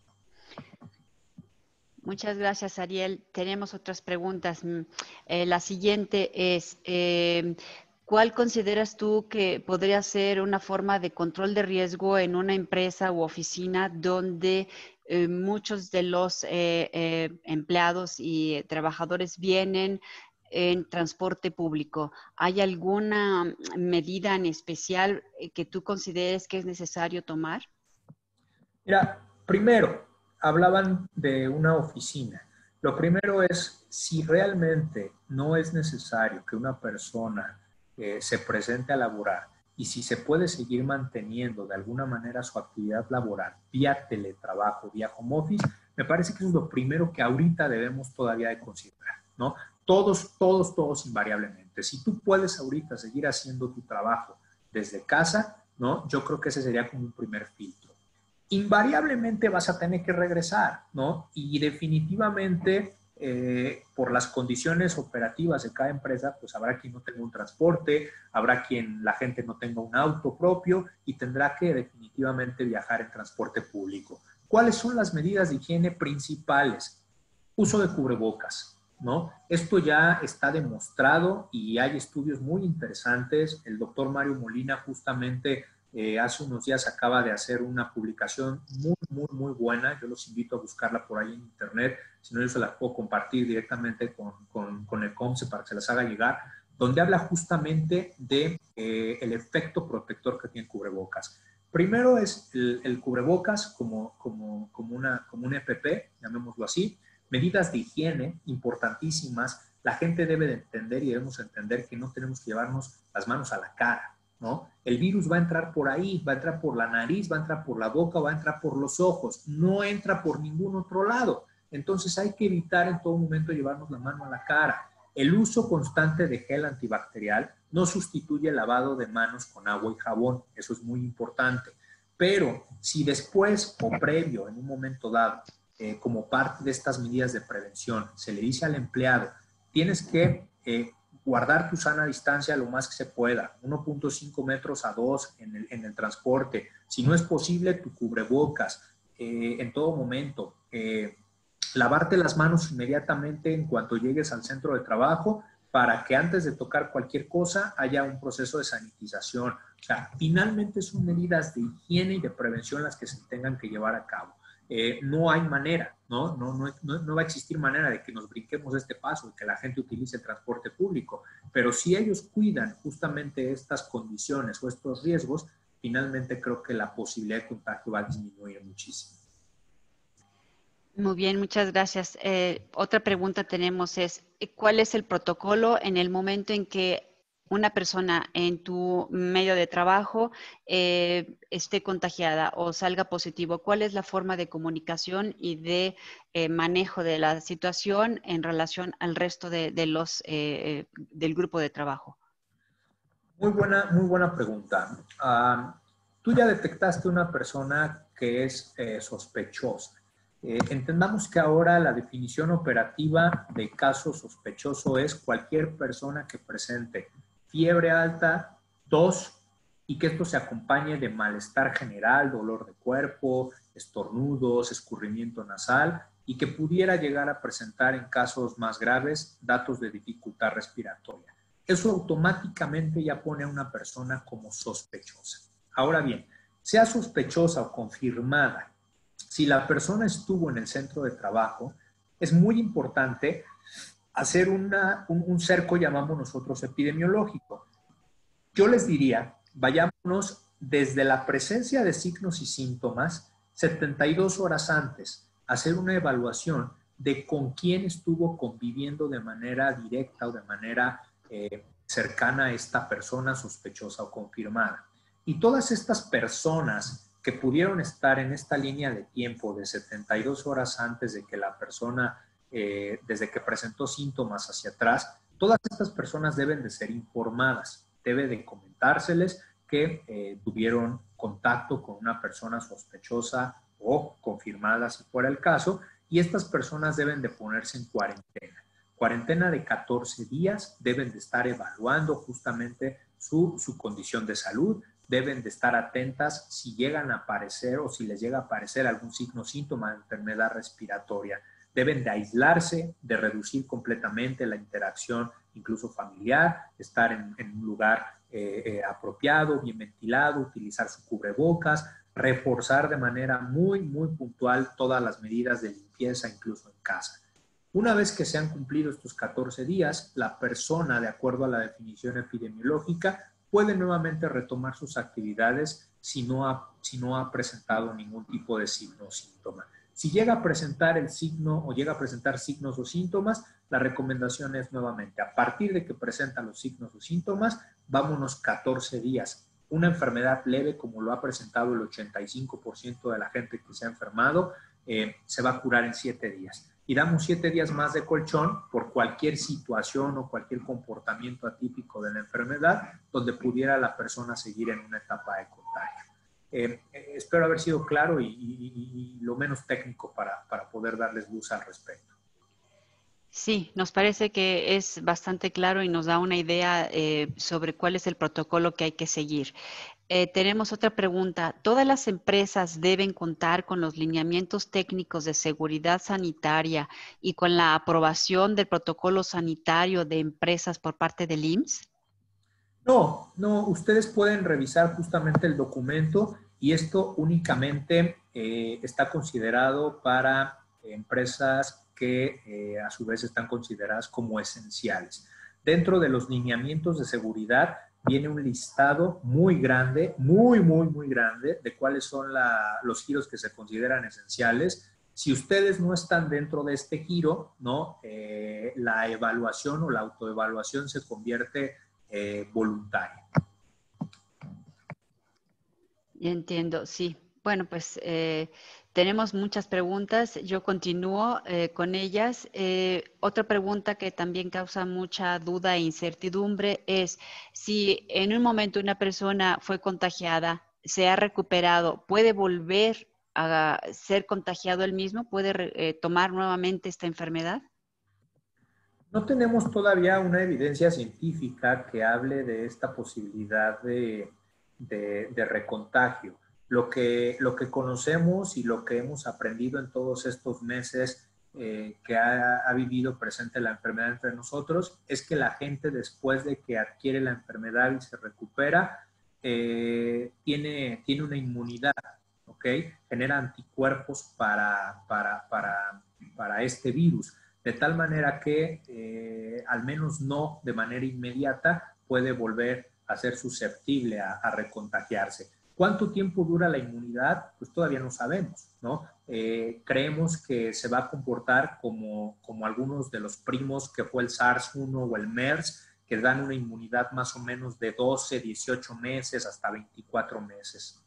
S4: Muchas gracias, Ariel. Tenemos otras preguntas. Eh, la siguiente es... Eh, ¿Cuál consideras tú que podría ser una forma de control de riesgo en una empresa u oficina donde eh, muchos de los eh, eh, empleados y trabajadores vienen en transporte público? ¿Hay alguna medida en especial que tú consideres que es necesario tomar?
S3: Mira, primero, hablaban de una oficina. Lo primero es, si realmente no es necesario que una persona Eh, se presente a laborar y si se puede seguir manteniendo de alguna manera su actividad laboral vía teletrabajo, vía home office, Me parece que eso es lo primero que ahorita debemos todavía de considerar, ¿no? Todos, todos, todos invariablemente. Si tú puedes ahorita seguir haciendo tu trabajo desde casa, ¿no? Yo creo que ese sería como un primer filtro. Invariablemente vas a tener que regresar, ¿no? Y definitivamente, eh, por las condiciones operativas de cada empresa, pues habrá quien no tenga un transporte, habrá quien la gente no tenga un auto propio y tendrá que definitivamente viajar en transporte público. ¿Cuáles son las medidas de higiene principales? Uso de cubrebocas, ¿no? Esto ya está demostrado y hay estudios muy interesantes. El doctor Mario Molina justamente eh, hace unos días acaba de hacer una publicación muy, muy, muy buena. Yo los invito a buscarla por ahí en internet. Si no, yo se la puedo compartir directamente con, con, con el COMSE para que se las haga llegar, donde habla justamente de eh, el efecto protector que tiene el cubrebocas. Primero es el, el cubrebocas como, como, como, una, como un E P P, llamémoslo así. Medidas de higiene importantísimas. La gente debe de entender y debemos entender que no tenemos que llevarnos las manos a la cara, ¿no? El virus va a entrar por ahí, va a entrar por la nariz, va a entrar por la boca, va a entrar por los ojos, no entra por ningún otro lado. Entonces hay que evitar en todo momento llevarnos la mano a la cara. El uso constante de gel antibacterial no sustituye el lavado de manos con agua y jabón, eso es muy importante. Pero si después o previo, en un momento dado, Eh, como parte de estas medidas de prevención, se le dice al empleado, tienes que eh, guardar tu sana distancia lo más que se pueda, uno punto cinco metros a dos en el, en el transporte, si no es posible, tu cubrebocas, eh, en todo momento, eh, lavarte las manos inmediatamente en cuanto llegues al centro de trabajo, para que antes de tocar cualquier cosa haya un proceso de sanitización. O sea, finalmente son medidas de higiene y de prevención las que se tengan que llevar a cabo. Eh, no hay manera, ¿no? No, no, no, no va a existir manera de que nos brinquemos este paso, de que la gente utilice el transporte público, pero si ellos cuidan justamente estas condiciones o estos riesgos, finalmente creo que la posibilidad de contagio va a disminuir muchísimo.
S4: Muy bien, muchas gracias. Eh, otra pregunta tenemos es, ¿cuál es el protocolo en el momento en que una persona en tu medio de trabajo eh, esté contagiada o salga positivo? ¿Cuál es la forma de comunicación y de eh, manejo de la situación en relación al resto de, de los, eh, del grupo de trabajo?
S3: Muy buena, muy buena pregunta. Uh, tú ya detectaste una persona que es eh, sospechosa. Eh, entendamos que ahora la definición operativa de caso sospechoso es cualquier persona que presente fiebre alta, tos y que esto se acompañe de malestar general, dolor de cuerpo, estornudos, escurrimiento nasal y que pudiera llegar a presentar en casos más graves datos de dificultad respiratoria. Eso automáticamente ya pone a una persona como sospechosa. Ahora bien, sea sospechosa o confirmada, si la persona estuvo en el centro de trabajo, es muy importante hacer una, un, un cerco, llamamos nosotros epidemiológico. Yo les diría, vayámonos desde la presencia de signos y síntomas, setenta y dos horas antes, hacer una evaluación de con quién estuvo conviviendo de manera directa o de manera eh, cercana a esta persona sospechosa o confirmada. Y todas estas personas que pudieron estar en esta línea de tiempo de setenta y dos horas antes de que la persona, eh, desde que presentó síntomas hacia atrás, todas estas personas deben de ser informadas, debe de comentárseles que eh, tuvieron contacto con una persona sospechosa o confirmada, si fuera el caso, y estas personas deben de ponerse en cuarentena. Cuarentena de catorce días, deben de estar evaluando justamente su, su condición de salud, deben de estar atentas si llegan a aparecer o si les llega a aparecer algún signo o síntoma de enfermedad respiratoria. Deben de aislarse, de reducir completamente la interacción, incluso familiar, estar en, en un lugar eh, eh, apropiado, bien ventilado, utilizar su cubrebocas, reforzar de manera muy, muy puntual todas las medidas de limpieza, incluso en casa. Una vez que se han cumplido estos catorce días, la persona, de acuerdo a la definición epidemiológica, puede nuevamente retomar sus actividades si no ha, si no ha presentado ningún tipo de signo o síntoma. Si llega a presentar el signo o llega a presentar signos o síntomas, la recomendación es nuevamente, a partir de que presenta los signos o síntomas, vámonos catorce días. Una enfermedad leve, como lo ha presentado el ochenta y cinco por ciento de la gente que se ha enfermado, eh, se va a curar en siete días. Y damos siete días más de colchón por cualquier situación o cualquier comportamiento atípico de la enfermedad donde pudiera la persona seguir en una etapa de contagio. Eh, eh, espero haber sido claro y, y, y lo menos técnico para, para poder darles luz al respecto.
S4: Sí, nos parece que es bastante claro y nos da una idea eh, sobre cuál es el protocolo que hay que seguir. Eh, tenemos otra pregunta. ¿Todas las empresas deben contar con los lineamientos técnicos de seguridad sanitaria y con la aprobación del protocolo sanitario de empresas por parte del I M S S?
S3: No, no, ustedes pueden revisar justamente el documento y esto únicamente eh, está considerado para empresas que eh, a su vez están consideradas como esenciales. Dentro de los lineamientos de seguridad viene un listado muy grande, muy, muy, muy grande de cuáles son la, los giros que se consideran esenciales. Si ustedes no están dentro de este giro, ¿no? Eh, la evaluación o la autoevaluación se convierte eh, voluntaria.
S4: Entiendo, sí. Bueno, pues eh, tenemos muchas preguntas. Yo continúo eh, con ellas. Eh, otra pregunta que también causa mucha duda e incertidumbre es si en un momento una persona fue contagiada, se ha recuperado, ¿puede volver a ser contagiado él mismo? ¿Puede eh, tomar nuevamente esta enfermedad?
S3: No tenemos todavía una evidencia científica que hable de esta posibilidad de, de, de recontagio. Lo que, lo que conocemos y lo que hemos aprendido en todos estos meses eh, que ha, ha vivido presente la enfermedad entre nosotros es que la gente después de que adquiere la enfermedad y se recupera, eh, tiene, tiene una inmunidad, ¿ok? Genera anticuerpos para, para, para, para este virus. De tal manera que, eh, al menos no de manera inmediata, puede volver a ser susceptible a, a recontagiarse. ¿Cuánto tiempo dura la inmunidad? Pues todavía no sabemos, ¿no? Eh, creemos que se va a comportar como, como algunos de los primos que fue el SARS uno o el MERS, que dan una inmunidad más o menos de doce, dieciocho meses hasta veinticuatro meses.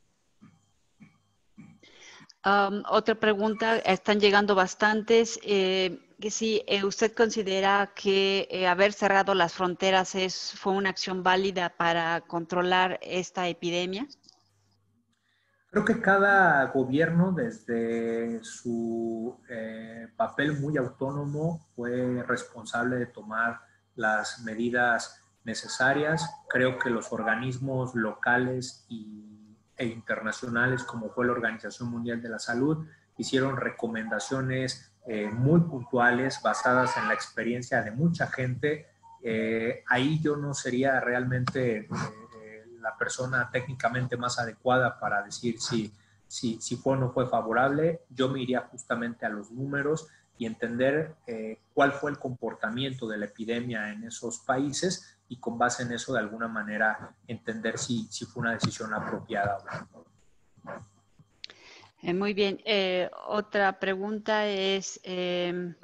S4: Um, otra pregunta, están llegando bastantes. Eh, que si eh, usted considera que eh, haber cerrado las fronteras es, fue una acción válida para controlar esta epidemia.
S3: Creo que cada gobierno, desde su eh, papel muy autónomo, fue responsable de tomar las medidas necesarias. Creo que los organismos locales y, e internacionales, como fue la Organización Mundial de la Salud, hicieron recomendaciones eh, muy puntuales, basadas en la experiencia de mucha gente. Eh, ahí yo no sería realmente Eh, la persona técnicamente más adecuada para decir si, si, si fue o no fue favorable. Yo me iría justamente a los números y entender eh, cuál fue el comportamiento de la epidemia en esos países y con base en eso de alguna manera entender si, si fue una decisión apropiada o no.
S4: Eh, muy bien. Eh, otra pregunta es... Eh,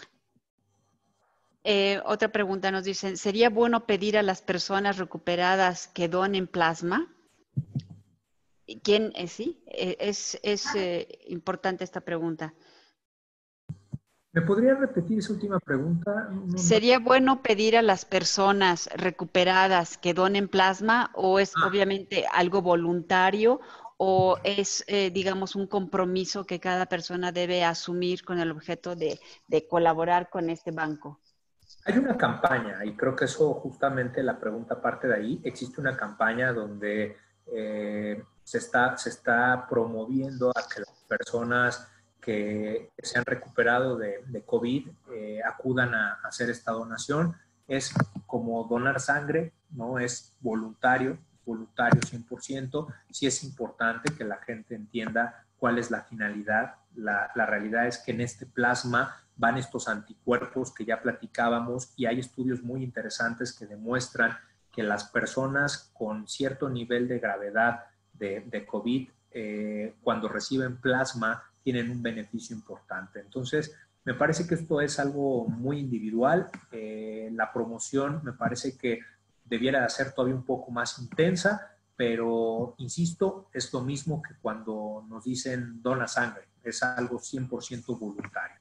S4: Eh, otra pregunta nos dicen, ¿sería bueno pedir a las personas recuperadas que donen plasma? ¿Quién? Eh, sí, eh, es, es eh, importante esta pregunta.
S3: ¿Me podría repetir esa última pregunta? No, no.
S4: ¿Sería bueno pedir a las personas recuperadas que donen plasma o es
S3: Ah.
S4: obviamente algo voluntario o es, eh, digamos, un compromiso que cada persona debe asumir con el objeto de, de colaborar con este banco?
S3: Hay una campaña, y creo que eso justamente la pregunta parte de ahí. Existe una campaña donde eh, se, está, se está promoviendo a que las personas que se han recuperado de, de COVID eh, acudan a, a hacer esta donación. Es como donar sangre, ¿no? Es voluntario, voluntario cien por ciento. Sí es importante que la gente entienda cuál es la finalidad. La, la realidad es que en este plasma van estos anticuerpos que ya platicábamos y hay estudios muy interesantes que demuestran que las personas con cierto nivel de gravedad de, de COVID, eh, cuando reciben plasma, tienen un beneficio importante. Entonces, me parece que esto es algo muy individual. Eh, la promoción me parece que debiera ser todavía un poco más intensa, pero, insisto, es lo mismo que cuando nos dicen dona sangre, es algo cien por ciento voluntario.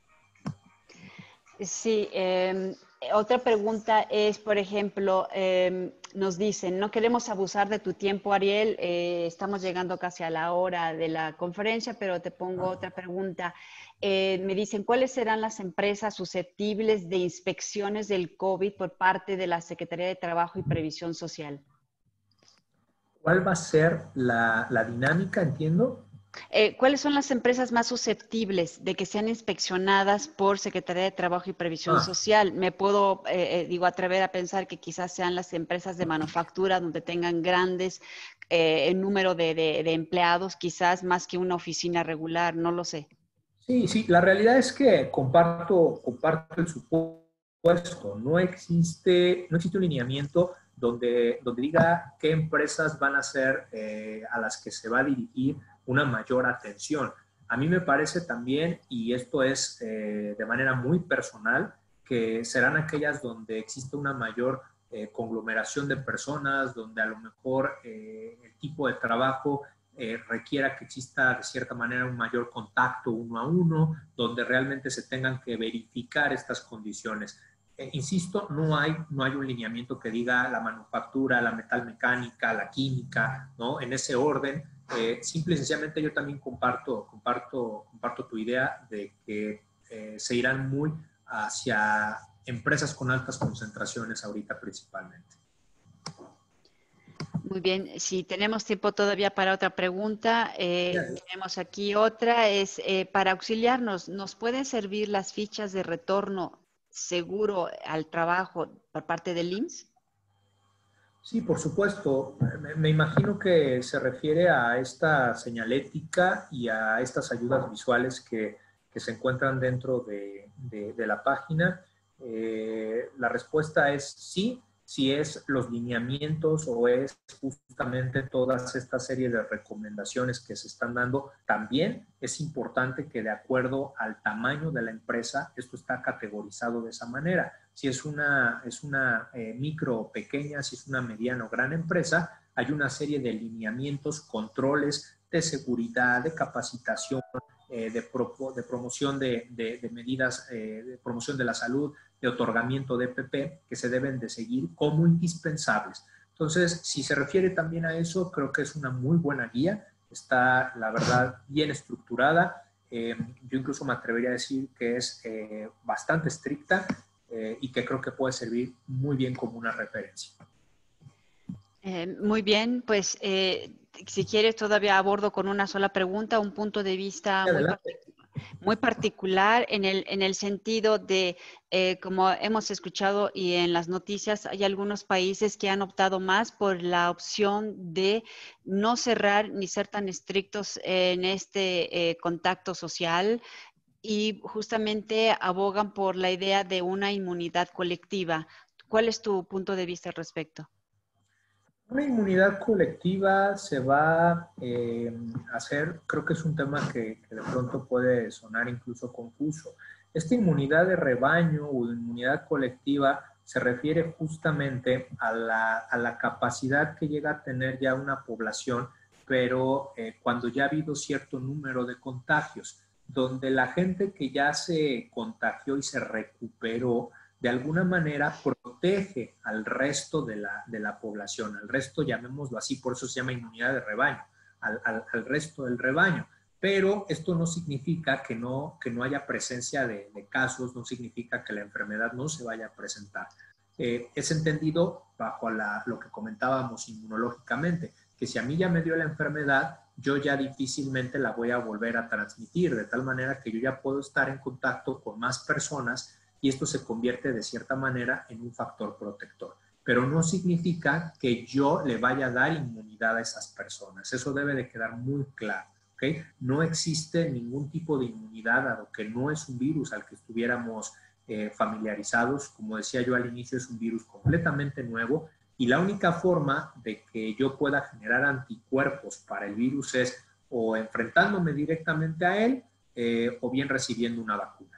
S4: Sí, eh, otra pregunta es, por ejemplo, eh, nos dicen, no queremos abusar de tu tiempo, Ariel, eh, estamos llegando casi a la hora de la conferencia, pero te pongo otra pregunta. Eh, me dicen, ¿cuáles serán las empresas susceptibles de inspecciones del COVID por parte de la Secretaría de Trabajo y Previsión Social?
S3: ¿Cuál va a ser la, la dinámica, entiendo?
S4: Eh, ¿Cuáles son las empresas más susceptibles de que sean inspeccionadas por Secretaría de Trabajo y Previsión
S3: Ah.
S4: Social? Me puedo, eh, eh, digo, atrever a pensar que quizás sean las empresas de manufactura donde tengan grandes eh, el número de, de, de empleados, quizás más que una oficina regular, no lo sé.
S3: Sí, sí, la realidad es que comparto, comparto el supuesto. No existe, no existe un lineamiento donde, donde diga qué empresas van a ser eh, a las que se va a dirigir una mayor atención. A mí me parece también, y esto es eh, de manera muy personal, que serán aquellas donde existe una mayor eh, conglomeración de personas, donde a lo mejor eh, el tipo de trabajo eh, requiera que exista de cierta manera un mayor contacto uno a uno, donde realmente se tengan que verificar estas condiciones. Eh, insisto, no hay, no hay un lineamiento que diga la manufactura, la metalmecánica, la química, ¿no? En ese orden. Eh, simple y sencillamente yo también comparto, comparto, comparto tu idea de que eh, se irán muy hacia empresas con altas concentraciones ahorita principalmente.
S4: Muy bien, si tenemos tiempo todavía para otra pregunta, eh, tenemos aquí otra, es eh, para auxiliarnos, ¿nos pueden servir las fichas de retorno seguro al trabajo por parte del I M S S?
S3: Sí, por supuesto. Me, me imagino que se refiere a esta señalética y a estas ayudas visuales que, que se encuentran dentro de, de, de la página. Eh, la respuesta es sí, si es los lineamientos o es justamente toda esta serie de recomendaciones que se están dando. También es importante que de acuerdo al tamaño de la empresa, esto está categorizado de esa manera. Si es una, es una eh, micro o pequeña, si es una mediana o gran empresa, hay una serie de lineamientos, controles de seguridad, de capacitación, eh, de, pro, de promoción de, de, de medidas, eh, de promoción de la salud, de otorgamiento de E P P, que se deben de seguir como indispensables. Entonces, si se refiere también a eso, creo que es una muy buena guía, está, la verdad, bien estructurada. Eh, yo incluso me atrevería a decir que es eh, bastante estricta, Eh, y que creo que puede servir muy bien como una referencia.
S4: Eh, muy bien, pues eh, si quieres todavía abordo con una sola pregunta, un punto de vista muy, partic muy particular en el, en el sentido de, eh, como hemos escuchado y en las noticias, hay algunos países que han optado más por la opción de no cerrar ni ser tan estrictos en este eh, contacto social, y justamente abogan por la idea de una inmunidad colectiva. ¿Cuál es tu punto de vista al respecto?
S3: Una inmunidad colectiva se va eh, a hacer, creo que es un tema que, que de pronto puede sonar incluso confuso. Esta inmunidad de rebaño o inmunidad colectiva se refiere justamente a la, a la capacidad que llega a tener ya una población, pero eh, cuando ya ha habido cierto número de contagios, donde la gente que ya se contagió y se recuperó, de alguna manera protege al resto de la, de la población, al resto, llamémoslo así, por eso se llama inmunidad de rebaño, al, al, al resto del rebaño. Pero esto no significa que no, que no haya presencia de, de casos, no significa que la enfermedad no se vaya a presentar. Eh, es entendido bajo la, lo que comentábamos inmunológicamente, que si a mí ya me dio la enfermedad, yo ya difícilmente la voy a volver a transmitir, de tal manera que yo ya puedo estar en contacto con más personas y esto se convierte de cierta manera en un factor protector. Pero no significa que yo le vaya a dar inmunidad a esas personas. Eso debe de quedar muy claro. ¿Okay? No existe ningún tipo de inmunidad, dado que no es un virus al que estuviéramos eh, familiarizados. Como decía yo al inicio, es un virus completamente nuevo y la única forma de que yo pueda generar anticuerpos para el virus es o enfrentándome directamente a él eh, o bien recibiendo una vacuna.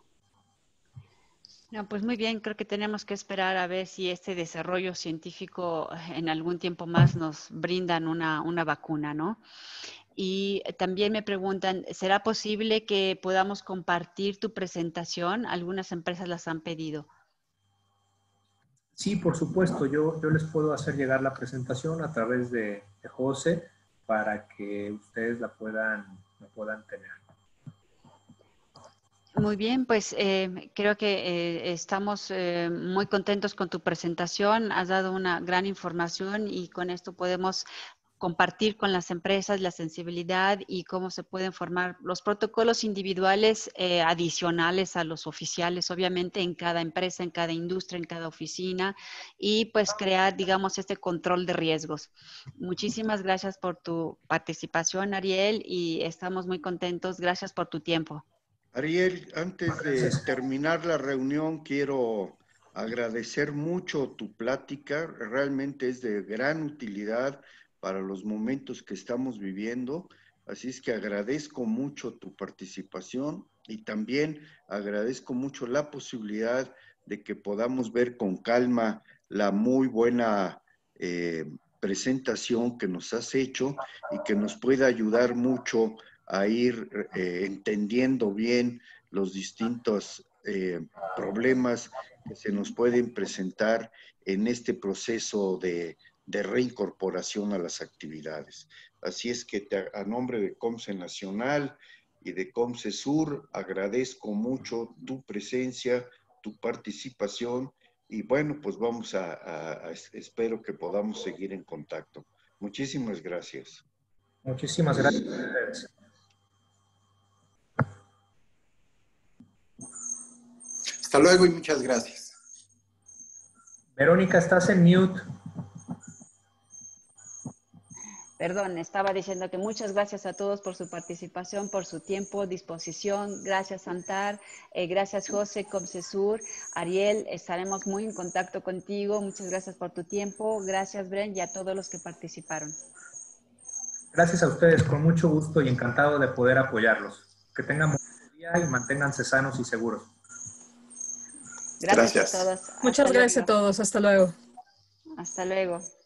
S4: No, pues muy bien, creo que tenemos que esperar a ver si este desarrollo científico en algún tiempo más nos brindan una, una vacuna, ¿no? Y también me preguntan, ¿será posible que podamos compartir tu presentación? Algunas empresas las han pedido.
S3: Sí, por supuesto. Yo, yo les puedo hacer llegar la presentación a través de, de José para que ustedes la puedan, la puedan tener.
S4: Muy bien, pues eh, creo que eh, estamos eh, muy contentos con tu presentación. Has dado una gran información y con esto podemos compartir con las empresas la sensibilidad y cómo se pueden formar los protocolos individuales eh, adicionales a los oficiales, obviamente en cada empresa, en cada industria, en cada oficina, y pues crear, digamos, este control de riesgos. Muchísimas gracias por tu participación, Ariel, y estamos muy contentos. Gracias por tu tiempo.
S2: Ariel, antes de terminar la reunión, quiero agradecer mucho tu plática. Realmente es de gran utilidad para los momentos que estamos viviendo. Así es que agradezco mucho tu participación y también agradezco mucho la posibilidad de que podamos ver con calma la muy buena eh, presentación que nos has hecho y que nos pueda ayudar mucho a ir eh, entendiendo bien los distintos eh, problemas que se nos pueden presentar en este proceso de, de reincorporación a las actividades. Así es que te, a nombre de COMCE Nacional y de COMCE Sur, agradezco mucho tu presencia, tu participación y bueno, pues vamos a, a, a espero que podamos seguir en contacto. Muchísimas gracias.
S3: Muchísimas gracias a ustedes.
S1: Hasta luego y muchas gracias.
S3: Verónica, estás en mute.
S4: Perdón, estaba diciendo que muchas gracias a todos por su participación, por su tiempo, disposición. Gracias, Antar. Eh, gracias, José, COMCESUR. Ariel, estaremos muy en contacto contigo. Muchas gracias por tu tiempo. Gracias, Bren, y a todos los que participaron.
S3: Gracias a ustedes, con mucho gusto y encantado de poder apoyarlos. Que tengan buen día y manténganse sanos y seguros.
S4: Gracias,
S1: gracias.
S4: a todos.
S5: Muchas
S4: Hasta
S5: gracias
S4: luego.
S5: a todos. Hasta luego.
S4: Hasta luego.